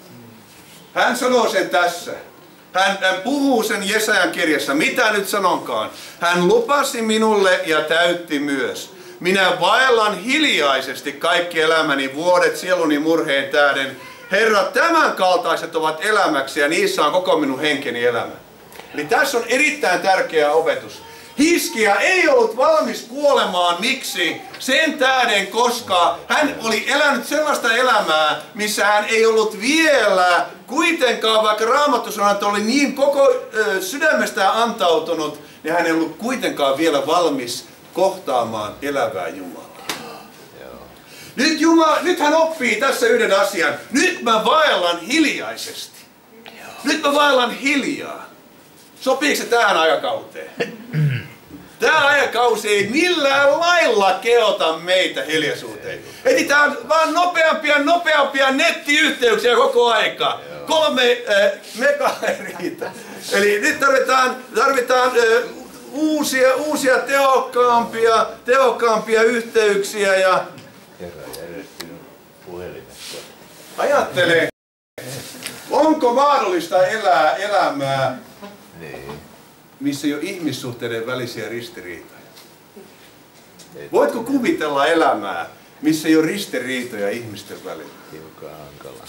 Hän sanoo sen tässä. Hän, hän puhuu sen Jesajan kirjassa. Mitä nyt sanonkaan? Hän lupasi minulle ja täytti myös. Minä vaellan hiljaisesti kaikki elämäni vuodet sieluni murheen tähden. Herra, tämän kaltaiset ovat elämäksi ja niissä on koko minun henkeni elämä. Eli tässä on erittäin tärkeä opetus. Hiskia ei ollut valmis kuolemaan. Miksi? Sen tähden, koska hän oli elänyt sellaista elämää, missä hän ei ollut vielä kuitenkaan, vaikka Raamattu sanoi, että oli niin koko ö, sydämestään antautunut, niin hän ei ollut kuitenkaan vielä valmis kohtaamaan elävää Jumalaa. Nyt, Jumala, nyt hän oppii tässä yhden asian. Nyt mä vaellan hiljaisesti. Nyt mä vaellan hiljaa. Sopiiko se tähän aikakauteen? Tämä ajakausi ei millään lailla keota meitä hiljaisuuteen. Etsitään vaan nopeampia nopeampia nettiyhteyksiä koko aika. Kolme äh, mega riitä. Eli nyt tarvitaan, tarvitaan äh, uusia, uusia tehokkaampia, tehokkaampia yhteyksiä. Ja Kerran järjestynyt puhelimesta. ajattele, onko mahdollista elää elämää, Niin. missä ei ole ihmissuhteiden välisiä ristiriitoja? Voitko kuvitella elämää, missä ei ole ristiriitoja ihmisten välillä? Hiukan hankala.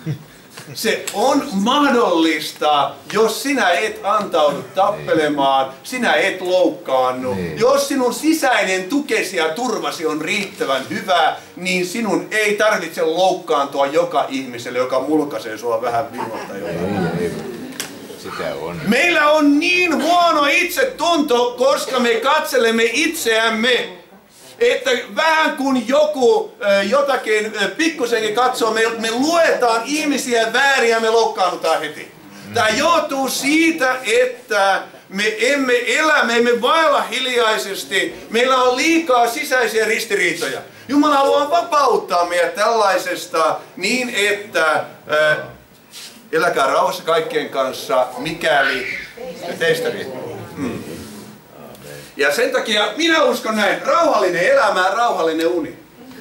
Se on mahdollista, jos sinä et antaudu tappelemaan, sinä et loukkaannu. Niin. Jos sinun sisäinen tukesi ja turvasi on riittävän hyvä, niin sinun ei tarvitse loukkaantua joka ihmiselle, joka mulkaisee sua vähän viimalta jotain. Ei, ei. Sitä on. Meillä on niin huono itsetunto, koska me katselemme itseämme, että vähän kun joku jotakin pikkusenkin katsoo, me, me luetaan ihmisiä väärin ja me loukkaannutaan heti. Tämä johtuu siitä, että me emme elä, me emme vaella hiljaisesti. Meillä on liikaa sisäisiä ristiriitoja. Jumala haluaa vapauttaa meidät tällaisesta niin, että äh, eläkää rauhassa kaikkien kanssa, mikäli teistä riippuu. Hmm. Ja sen takia minä uskon näin, rauhallinen elämä, rauhallinen uni.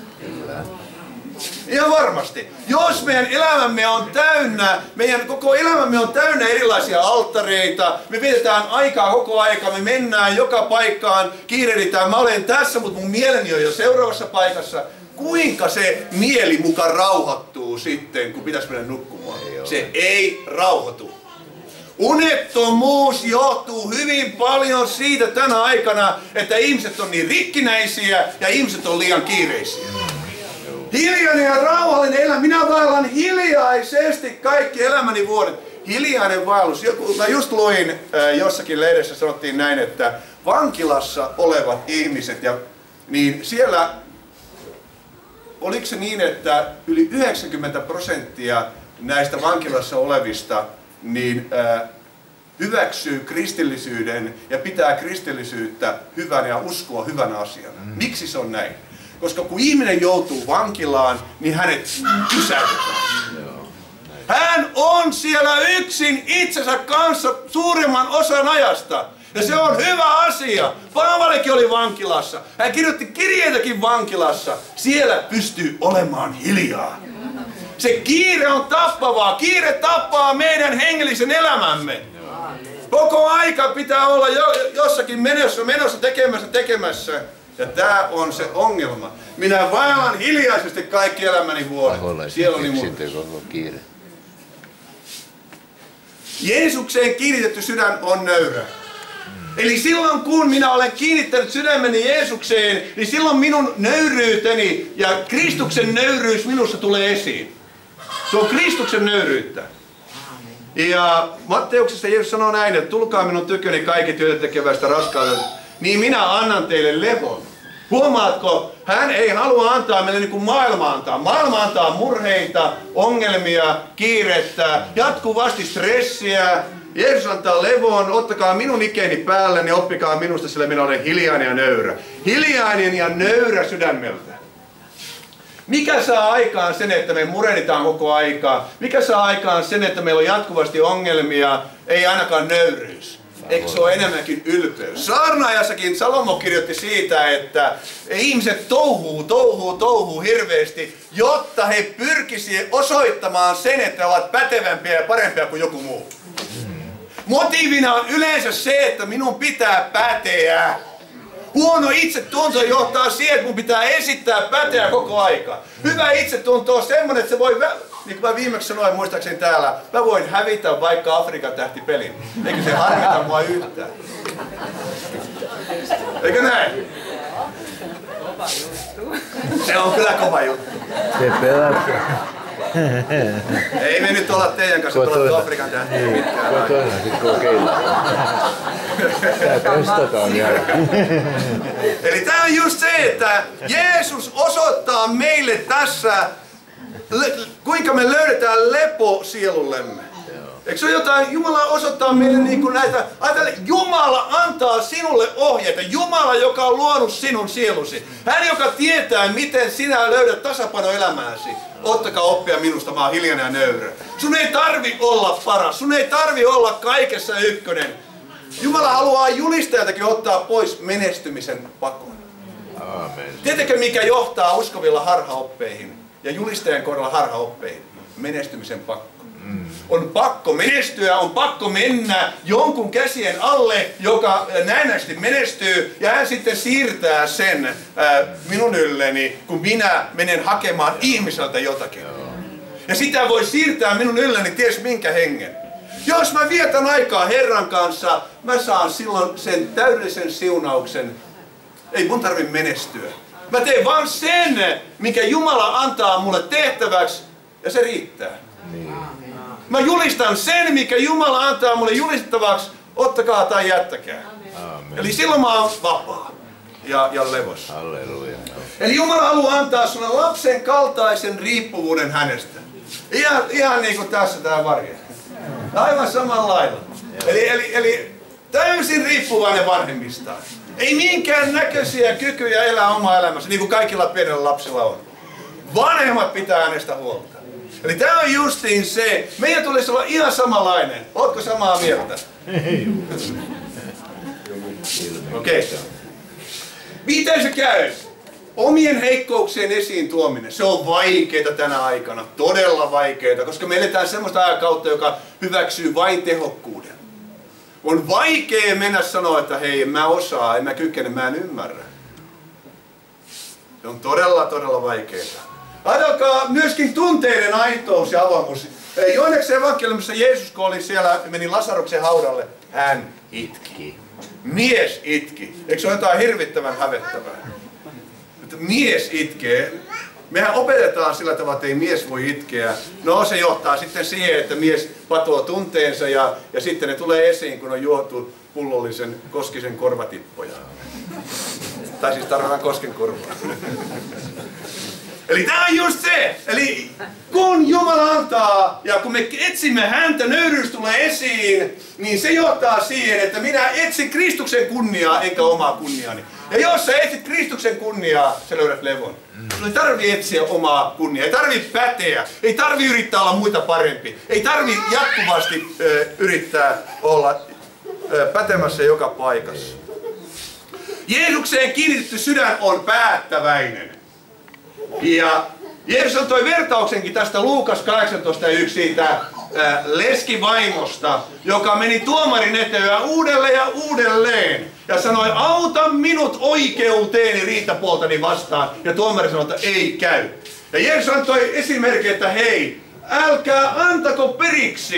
Ihan varmasti. Jos meidän elämämme on täynnä, meidän koko elämämme on täynnä erilaisia alttareita, me vietetään aikaa koko aika, me mennään joka paikkaan, kiirehditään, mä olen tässä, mutta mun mieleni on jo seuraavassa paikassa. Kuinka se mieli muka rauhoittuu sitten, kun pitäisi mennä nukkumaan? Ei se ei rauhoitu. Unettomuus johtuu hyvin paljon siitä tänä aikana, että ihmiset on niin rikkinäisiä ja ihmiset on liian kiireisiä. Hiljainen ja rauhallinen elämä. Minä vaellan hiljaisesti kaikki elämäni vuodet. Hiljainen vaellus. Joku, mä just luin äh, jossakin lehdessä, sanottiin näin, että vankilassa olevat ihmiset, ja, niin siellä oliko se niin, että yli yhdeksänkymmentä prosenttia näistä vankilassa olevista niin äh, hyväksyy kristillisyyden ja pitää kristillisyyttä hyvänä ja uskoa hyvänä asiana. Mm. Miksi se on näin? Koska kun ihminen joutuu vankilaan, niin hänet pysäytetään. Hän on siellä yksin itsensä kanssa suurimman osan ajasta. Ja se on hyvä asia. Paavalikin oli vankilassa. Hän kirjoitti kirjeitäkin vankilassa. Siellä pystyy olemaan hiljaa. Se kiire on tappavaa. Kiire tappaa meidän hengellisen elämämme. Koko aika pitää olla jo, jossakin menossa, menossa, tekemässä, tekemässä. Ja tämä on se ongelma. Minä vaellan hiljaisesti kaikki elämäni vuodet. Siellä oli mun. Kiire. Jeesukseen kiinnitetty sydän on nöyrä. Eli silloin kun minä olen kiinnittänyt sydämeni Jeesukseen, niin silloin minun nöyryyteni ja Kristuksen nöyryys minussa tulee esiin. Se on Kristuksen nöyryyttä. Ja Matteuksessa Jeesus sanoo näin, että tulkaa minun tyköni kaikki työtä tekevästä raskautta, niin minä annan teille levon. Huomaatko, hän ei halua antaa meille niin kuin maailma antaa. Maailma antaa murheita, ongelmia, kiirettä, jatkuvasti stressiä. Jeesus antaa levon, ottakaa minun ikeni päälle, niin oppikaa minusta, sillä minä olen hiljainen ja nöyrä. Hiljainen ja nöyrä sydämeltä. Mikä saa aikaan sen, että me murehditaan koko aikaa? Mikä saa aikaan sen, että meillä on jatkuvasti ongelmia, ei ainakaan nöyryys? Eikö se ole enemmänkin ylpeys? Saarnaajassakin Salomo kirjoitti siitä, että ihmiset touhuu, touhuu, touhuu hirveästi, jotta he pyrkisivät osoittamaan sen, että he ovat pätevämpiä ja parempia kuin joku muu. Motiivina on yleensä se, että minun pitää päteä. Huono itsetunto johtaa siihen, että mun pitää esittää päteä koko aika. Hyvä itsetunto on semmoinen, että se voi, niin kuin mä viimeksi sanoin muistaakseni täällä, mä voin hävitä vaikka Afrikan tähtipelin. Eikö se harmita mua yhtään? Eikö näin? Se on kyllä kova juttu. Se pelata. Ei me nyt olla teidän kanssa pelattu Afrikan tähtiä mitkään. Kotona sit kokeillaan. Tää testataan vielä. Eli tää on just se, että Jeesus osoittaa meille tässä, kuinka me löydetään lepo sielullemme. Eikö se ole jotain, Jumala osoittaa meille niin kuin näitä, ajatelle, Jumala antaa sinulle ohjeita, Jumala, joka on luonut sinun sielusi. Hän, joka tietää, miten sinä löydät tasapaino elämääsi. Ottakaa oppia minusta, mä oon hiljainen ja nöyrä. Sun ei tarvi olla paras, sun ei tarvi olla kaikessa ykkönen. Jumala haluaa julistajaltakin ottaa pois menestymisen pakon. Aamen. Tiedätkö, mikä johtaa uskovilla harhaoppeihin ja julistajan kohdalla harhaoppeihin? Menestymisen pakko. Mm. On pakko menestyä, on pakko mennä jonkun käsien alle, joka näennäisesti menestyy, ja hän sitten siirtää sen ää, minun ylleni, kun minä menen hakemaan ihmiseltä jotakin. Joo. Ja sitä voi siirtää minun ylleni ties minkä hengen. Jos mä vietän aikaa Herran kanssa, mä saan silloin sen täydellisen siunauksen. Ei mun tarvi menestyä. Mä teen vaan sen, mikä Jumala antaa mulle tehtäväksi, ja se riittää. Niin. Mä julistan sen, mikä Jumala antaa mulle julistettavaksi, ottakaa tai jättäkää. Amen. Eli silloin mä oon vapaa ja, ja levossa. Halleluja. Eli Jumala haluaa antaa sulle lapsen kaltaisen riippuvuuden hänestä. Ihan, ihan niin kuin tässä tää varje. Aivan samalla lailla. Eli, eli, eli täysin riippuvainen vanhemmistaan. Ei minkään näköisiä kykyjä elää omaa elämässä, niin kuin kaikilla pienillä lapsilla on. Vanhemmat pitää hänestä huolta. Eli tämä on justiin se. Meidän tulisi olla ihan samanlainen. Ootko samaa mieltä? Ei. Okei. Okay. Miten se käy? Omien heikkouksien esiin tuominen. Se on vaikeaa tänä aikana. Todella vaikeaa, koska me eletään semmoista aikakautta, joka hyväksyy vain tehokkuuden. On vaikea mennä sanoa, että hei, en mä osaa, en mä kykene, mä en ymmärrä. Se on todella, todella vaikeaa. Ajatelkaa myöskin tunteiden aitous ja avoimuus. Johanneksen evankeliumissa Jeesus, kun oli siellä, meni Lasaruksen haudalle, hän itki. Mies itki. Eikö se ole jotain hirvittävän hävettävää? Että mies itkee. Mehän opetetaan sillä tavalla, että ei mies voi itkeä. No se johtaa sitten siihen, että mies patoo tunteensa ja, ja sitten ne tulee esiin, kun on juotu pullollisen koskisen korvatippoja. Tai siis tarvitaan kosken korvaa. Eli tämä on just se. Eli kun Jumala antaa ja kun me etsimme häntä, nöyryys tulee esiin, niin se johtaa siihen, että minä etsin Kristuksen kunniaa enkä omaa kunniaani. Ja jos sä etsit Kristuksen kunniaa, sä löydät levon. Sun ei tarvii etsiä omaa kunniaa, ei tarvii päteä, ei tarvii yrittää olla muita parempi, ei tarvii jatkuvasti ö, yrittää olla ö, pätemässä joka paikassa. Jeesukseen kiinnitetty sydän on päättäväinen. Ja Jeesus antoi vertauksenkin tästä Luukas kahdeksantoista yksi siitä äh, leskivaimosta, joka meni tuomarin eteen uudelleen ja uudelleen ja sanoi, auta minut oikeuteeni riitapuoltani vastaan. Ja tuomari sanoi, että ei käy. Ja Jeesus antoi esimerkki, että hei, älkää antako periksi.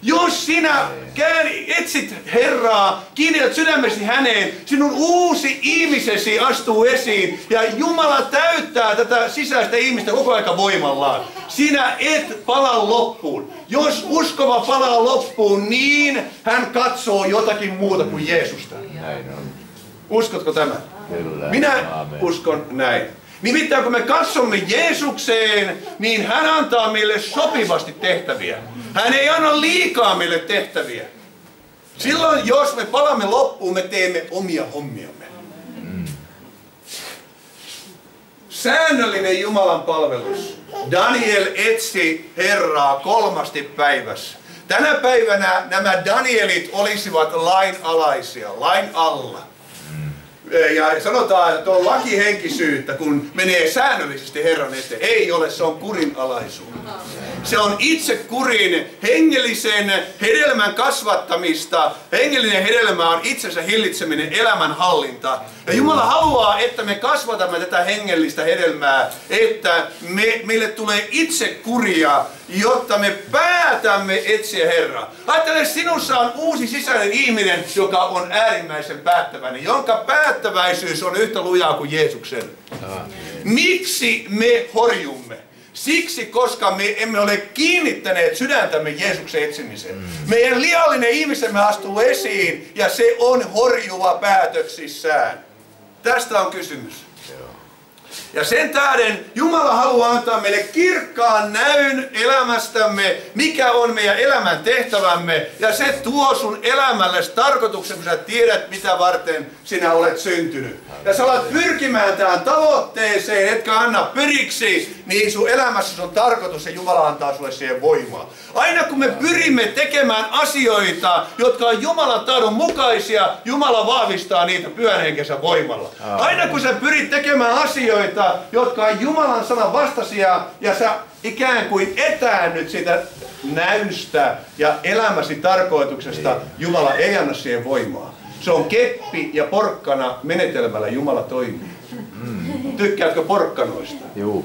Jos sinä etsit Herraa, kiinnität sydämesi häneen, sinun uusi ihmisesi astuu esiin ja Jumala täyttää tätä sisäistä ihmistä koko aika voimallaan. Sinä et pala loppuun. Jos uskova palaa loppuun, niin hän katsoo jotakin muuta kuin Jeesusta. Näin on. Uskotko tämän? Kyllä. Minä Aamen. uskon näin. Nimittäin kun me katsomme Jeesukseen, niin hän antaa meille sopivasti tehtäviä. Hän ei anna liikaa meille tehtäviä. Silloin jos me palamme loppuun, me teemme omia hommiamme. Mm. Säännöllinen Jumalan palvelus. Daniel etsi Herraa kolmasti päivässä. Tänä päivänä nämä Danielit olisivat lainalaisia, lain alla. Ja sanotaan, että on lakihenkisyyttä, kun menee säännöllisesti Herran eteen. Ei ole, se on kurinalaisuutta. Se on itse kurin hengellisen hedelmän kasvattamista. Hengellinen hedelmä on itsensä hillitseminen, elämänhallinta. Ja Jumala haluaa, että me kasvatamme tätä hengellistä hedelmää, että me, meille tulee itse kuria, jotta me päätämme etsiä Herraa. Ajattele, sinussa on uusi sisäinen ihminen, joka on äärimmäisen päättäväinen, jonka päättäväisyys on yhtä lujaa kuin Jeesuksen. Miksi me horjumme? Siksi, koska me emme ole kiinnittäneet sydäntämme Jeesuksen etsimiseen. Meidän liallinen ihmisemme astuu esiin ja se on horjuva päätöksissään. Tästä on kysymys. Ja sen tähden Jumala haluaa antaa meille kirkkaan näyn elämästämme, mikä on meidän elämän tehtävämme. Ja se tuo sun elämällesi tarkoituksen, kun sä tiedät, mitä varten sinä olet syntynyt. Ja sä alat pyrkimään tähän tavoitteeseen, etkä anna periksi, niin sun elämässä on tarkoitus ja Jumala antaa sulle siihen voimaa. Aina kun me pyrimme tekemään asioita, jotka on Jumalan tahdon mukaisia, Jumala vahvistaa niitä pyhän henkensä voimalla. Aina kun sä pyrit tekemään asioita, jotka on Jumalan sanan vastaisia, ja sä ikään kuin etäännyt siitä näystä ja elämäsi tarkoituksesta, Jumala ei anna siihen voimaa. Se on keppi ja porkkana menetelmällä Jumala toimii. Mm. Tykkäätkö porkkanoista? Juu.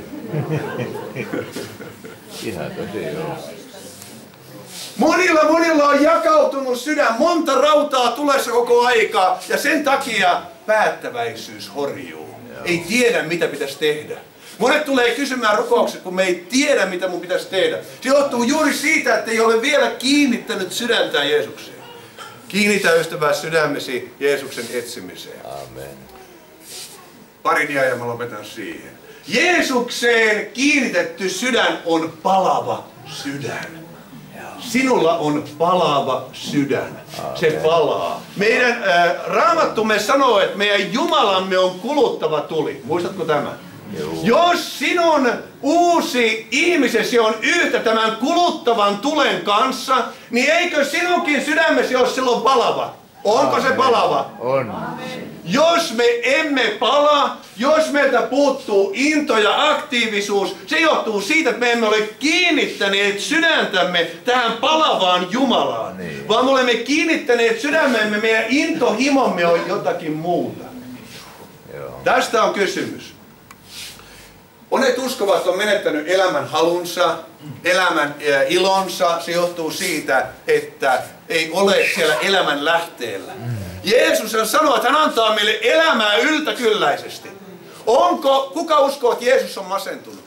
Ihan tosi joo. Monilla, monilla on jakautunut sydän, monta rautaa tulessa koko aikaa ja sen takia päättäväisyys horjuu. Joo. Ei tiedä, mitä pitäisi tehdä. Monet tulee kysymään rukoukset, kun me ei tiedä, mitä mun pitäisi tehdä. Se johtuu juuri siitä, että ei ole vielä kiinnittänyt sydäntään Jeesukseen. Kiinnitä ystävää sydämesi Jeesuksen etsimiseen. Amen. Pari diaa ja mä lopetan siihen. Jeesukseen kiinnitetty sydän on palava sydän. Sinulla on palava sydän. Se palaa. Meidän äh, Raamattumme sanoo, että meidän Jumalamme on kuluttava tuli. Muistatko tämä? Joo. Jos sinun uusi ihmisesi on yhtä tämän kuluttavan tulen kanssa, niin eikö sinunkin sydämesi ole silloin palava? Onko Amen. Se palava? On. Amen. Jos me emme pala, jos meiltä puuttuu into ja aktiivisuus, se johtuu siitä, että me emme ole kiinnittäneet sydäntämme tähän palavaan Jumalaan. Niin. Vaan me olemme kiinnittäneet sydämemme, meidän intohimomme on jotakin muuta. Joo. Tästä on kysymys. Monet uskovat on menettänyt elämän halunsa, elämän ilonsa. Se johtuu siitä, että ei ole siellä elämän lähteellä. Jeesus sanoo, että hän antaa meille elämää yltäkylläisesti. Onko, kuka uskoo, että Jeesus on masentunut?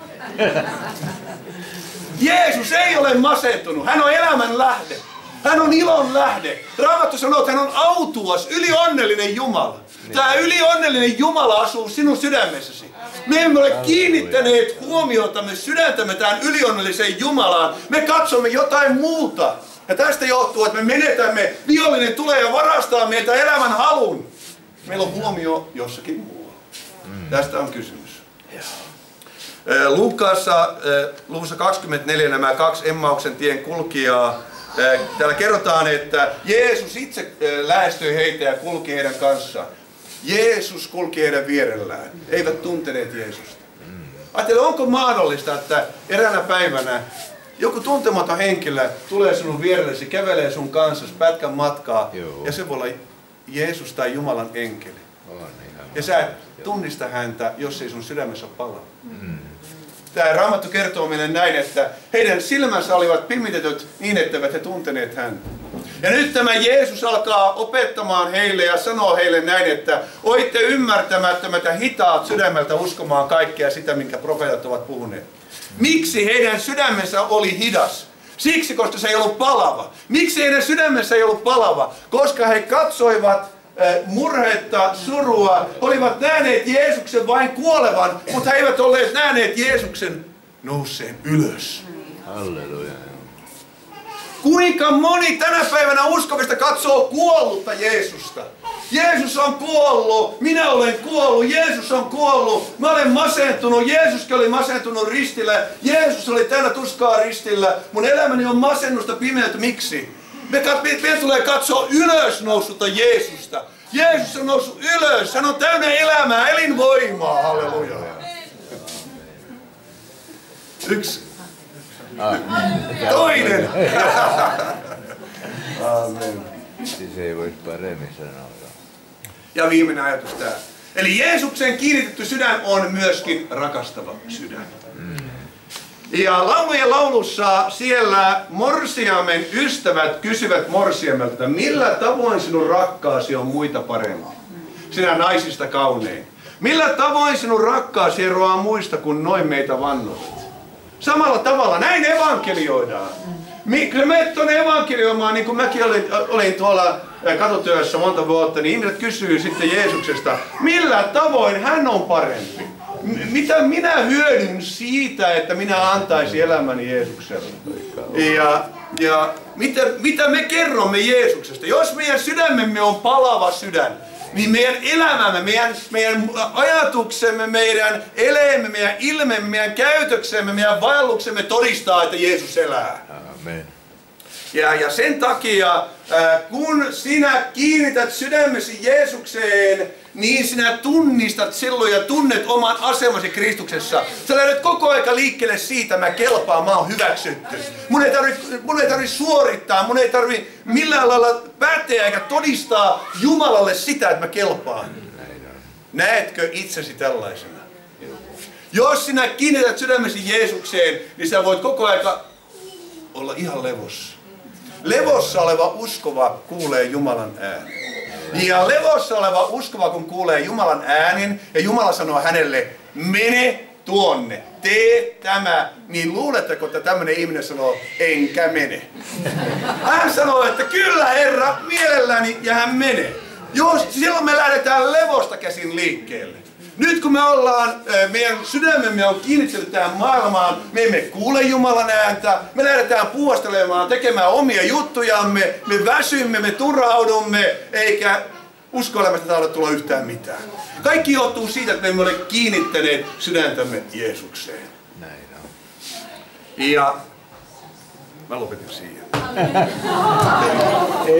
Jeesus ei ole masentunut. Hän on elämän lähde. Hän on ilon lähde. Raamattu sanoo, että hän on autuas, ylionnellinen Jumala. Tämä ylionnellinen Jumala asuu sinun sydämessäsi. Me emme ole kiinnittäneet huomiotamme sydäntämme tähän ylionnelliseen Jumalaan. Me katsomme jotain muuta. Ja tästä johtuu, että me menetämme, vihollinen tulee ja varastaa meiltä elämän halun. Meillä on huomio jossakin muualla. Mm. Tästä on kysymys. Yeah. Luukassa, luvussa kaksikymmentäneljä nämä kaksi Emmauksen tien kulkijaa. Täällä kerrotaan, että Jeesus itse lähestyi heitä ja kulki heidän kanssaan. Jeesus kulki heidän vierellään. Eivät tunteneet Jeesusta. Ajattele, onko mahdollista, että eräänä päivänä joku tuntematon henkilö tulee sinun vierellesi, kävelee sun kanssa pätkän matkaa, Joo. ja se voi olla Jeesus tai Jumalan enkeli. Ja sä et tunnista häntä, jos ei sun sydämessä palaa. Mm. tämä Raamattu kertoo meille näin, että heidän silmänsä olivat pimitetyt niin, etteivät he tunteneet häntä. Ja nyt tämä Jeesus alkaa opettamaan heille ja sanoo heille näin, että oitte ymmärtämättömät ja hitaat sydämeltä uskomaan kaikkea sitä, minkä profeetat ovat puhuneet. Miksi heidän sydämensä oli hidas? Siksi, koska se ei ollut palava. Miksi heidän sydämensä ei ollut palava? Koska he katsoivat murhetta, surua, olivat nähneet Jeesuksen vain kuolevan, mutta he eivät olleet nähneet Jeesuksen nouseen ylös. Halleluja. Kuinka moni tänä päivänä uskovista katsoo kuollutta Jeesusta? Jeesus on kuollut, minä olen kuollut, Jeesus on kuollut, mä olen masentunut, Jeesuskin oli masentunut ristillä, Jeesus oli täynnä tuskaa ristillä, mun elämäni on masennusta pimeyttä, miksi? Me, me tulee katsoa ylös noussutta Jeesusta. Jeesus on noussut ylös, hän on täynnä elämää, elinvoimaa, halleluja. Yksi. Toinen. Amen. Siis ei voi paremmin sanoa. Ja viimeinen ajatus tää. Eli Jeesuksen kiinnitetty sydän on myöskin rakastava sydän. Ja laulujen laulussa siellä morsiamen ystävät kysyvät morsiamelta, että millä tavoin sinun rakkaasi on muita parempi? Sinä naisista kaunein. Millä tavoin sinun rakkaasi eroaa muista, kun noin meitä vannotat? Samalla tavalla, näin evankelioidaan. Kun menet tuonne evankelioimaan, niin kuin mäkin olin, olin tuolla katotyössä monta vuotta, niin ihmiset kysyy sitten Jeesuksesta, millä tavoin hän on parempi? Mitä minä hyödyn siitä, että minä antaisin elämäni Jeesukselle? Ja, ja mitä, mitä me kerromme Jeesuksesta? Jos meidän sydämemme on palava sydän, niin meidän elämämme, meidän, meidän ajatuksemme, meidän eleemme, meidän ilmemme, meidän käytöksemme, meidän vaelluksemme todistaa, että Jeesus elää. Amen. Ja, ja sen takia, äh, kun sinä kiinnität sydämesi Jeesukseen, niin sinä tunnistat silloin ja tunnet oman asemasi Kristuksessa. Sä lähdet koko aika liikkeelle siitä, mä kelpaan, mä oon hyväksytty. Mun ei tarvi, mun ei tarvi suorittaa, mun ei tarvi millään lailla päteä eikä todistaa Jumalalle sitä, että mä kelpaan. Näetkö itsesi tällaisena? Jos sinä kiinnität sydämesi Jeesukseen, niin sä voit koko aika olla ihan levossa. Levossa oleva uskova kuulee Jumalan äänen. Ja levossa oleva uskova, kun kuulee Jumalan äänen, ja Jumala sanoo hänelle, mene tuonne, tee tämä, niin luuletteko, että tämmöinen ihminen sanoo, enkä mene. Hän sanoo, että kyllä Herra, mielelläni, ja hän menee. Jos, silloin me lähdetään levosta käsin liikkeelle. Nyt kun me ollaan, meidän sydämemme on kiinnitetty tähän maailmaan, me emme kuule Jumalan ääntä, me lähdetään puostelemaan, tekemään omia juttujamme, me väsymme, me turhaudumme, eikä uskoelämästä tahdo tulla yhtään mitään. Kaikki johtuu siitä, että me emme ole kiinnittäneet sydäntämme Jeesukseen. Näin on. Ja mä lopetin siihen.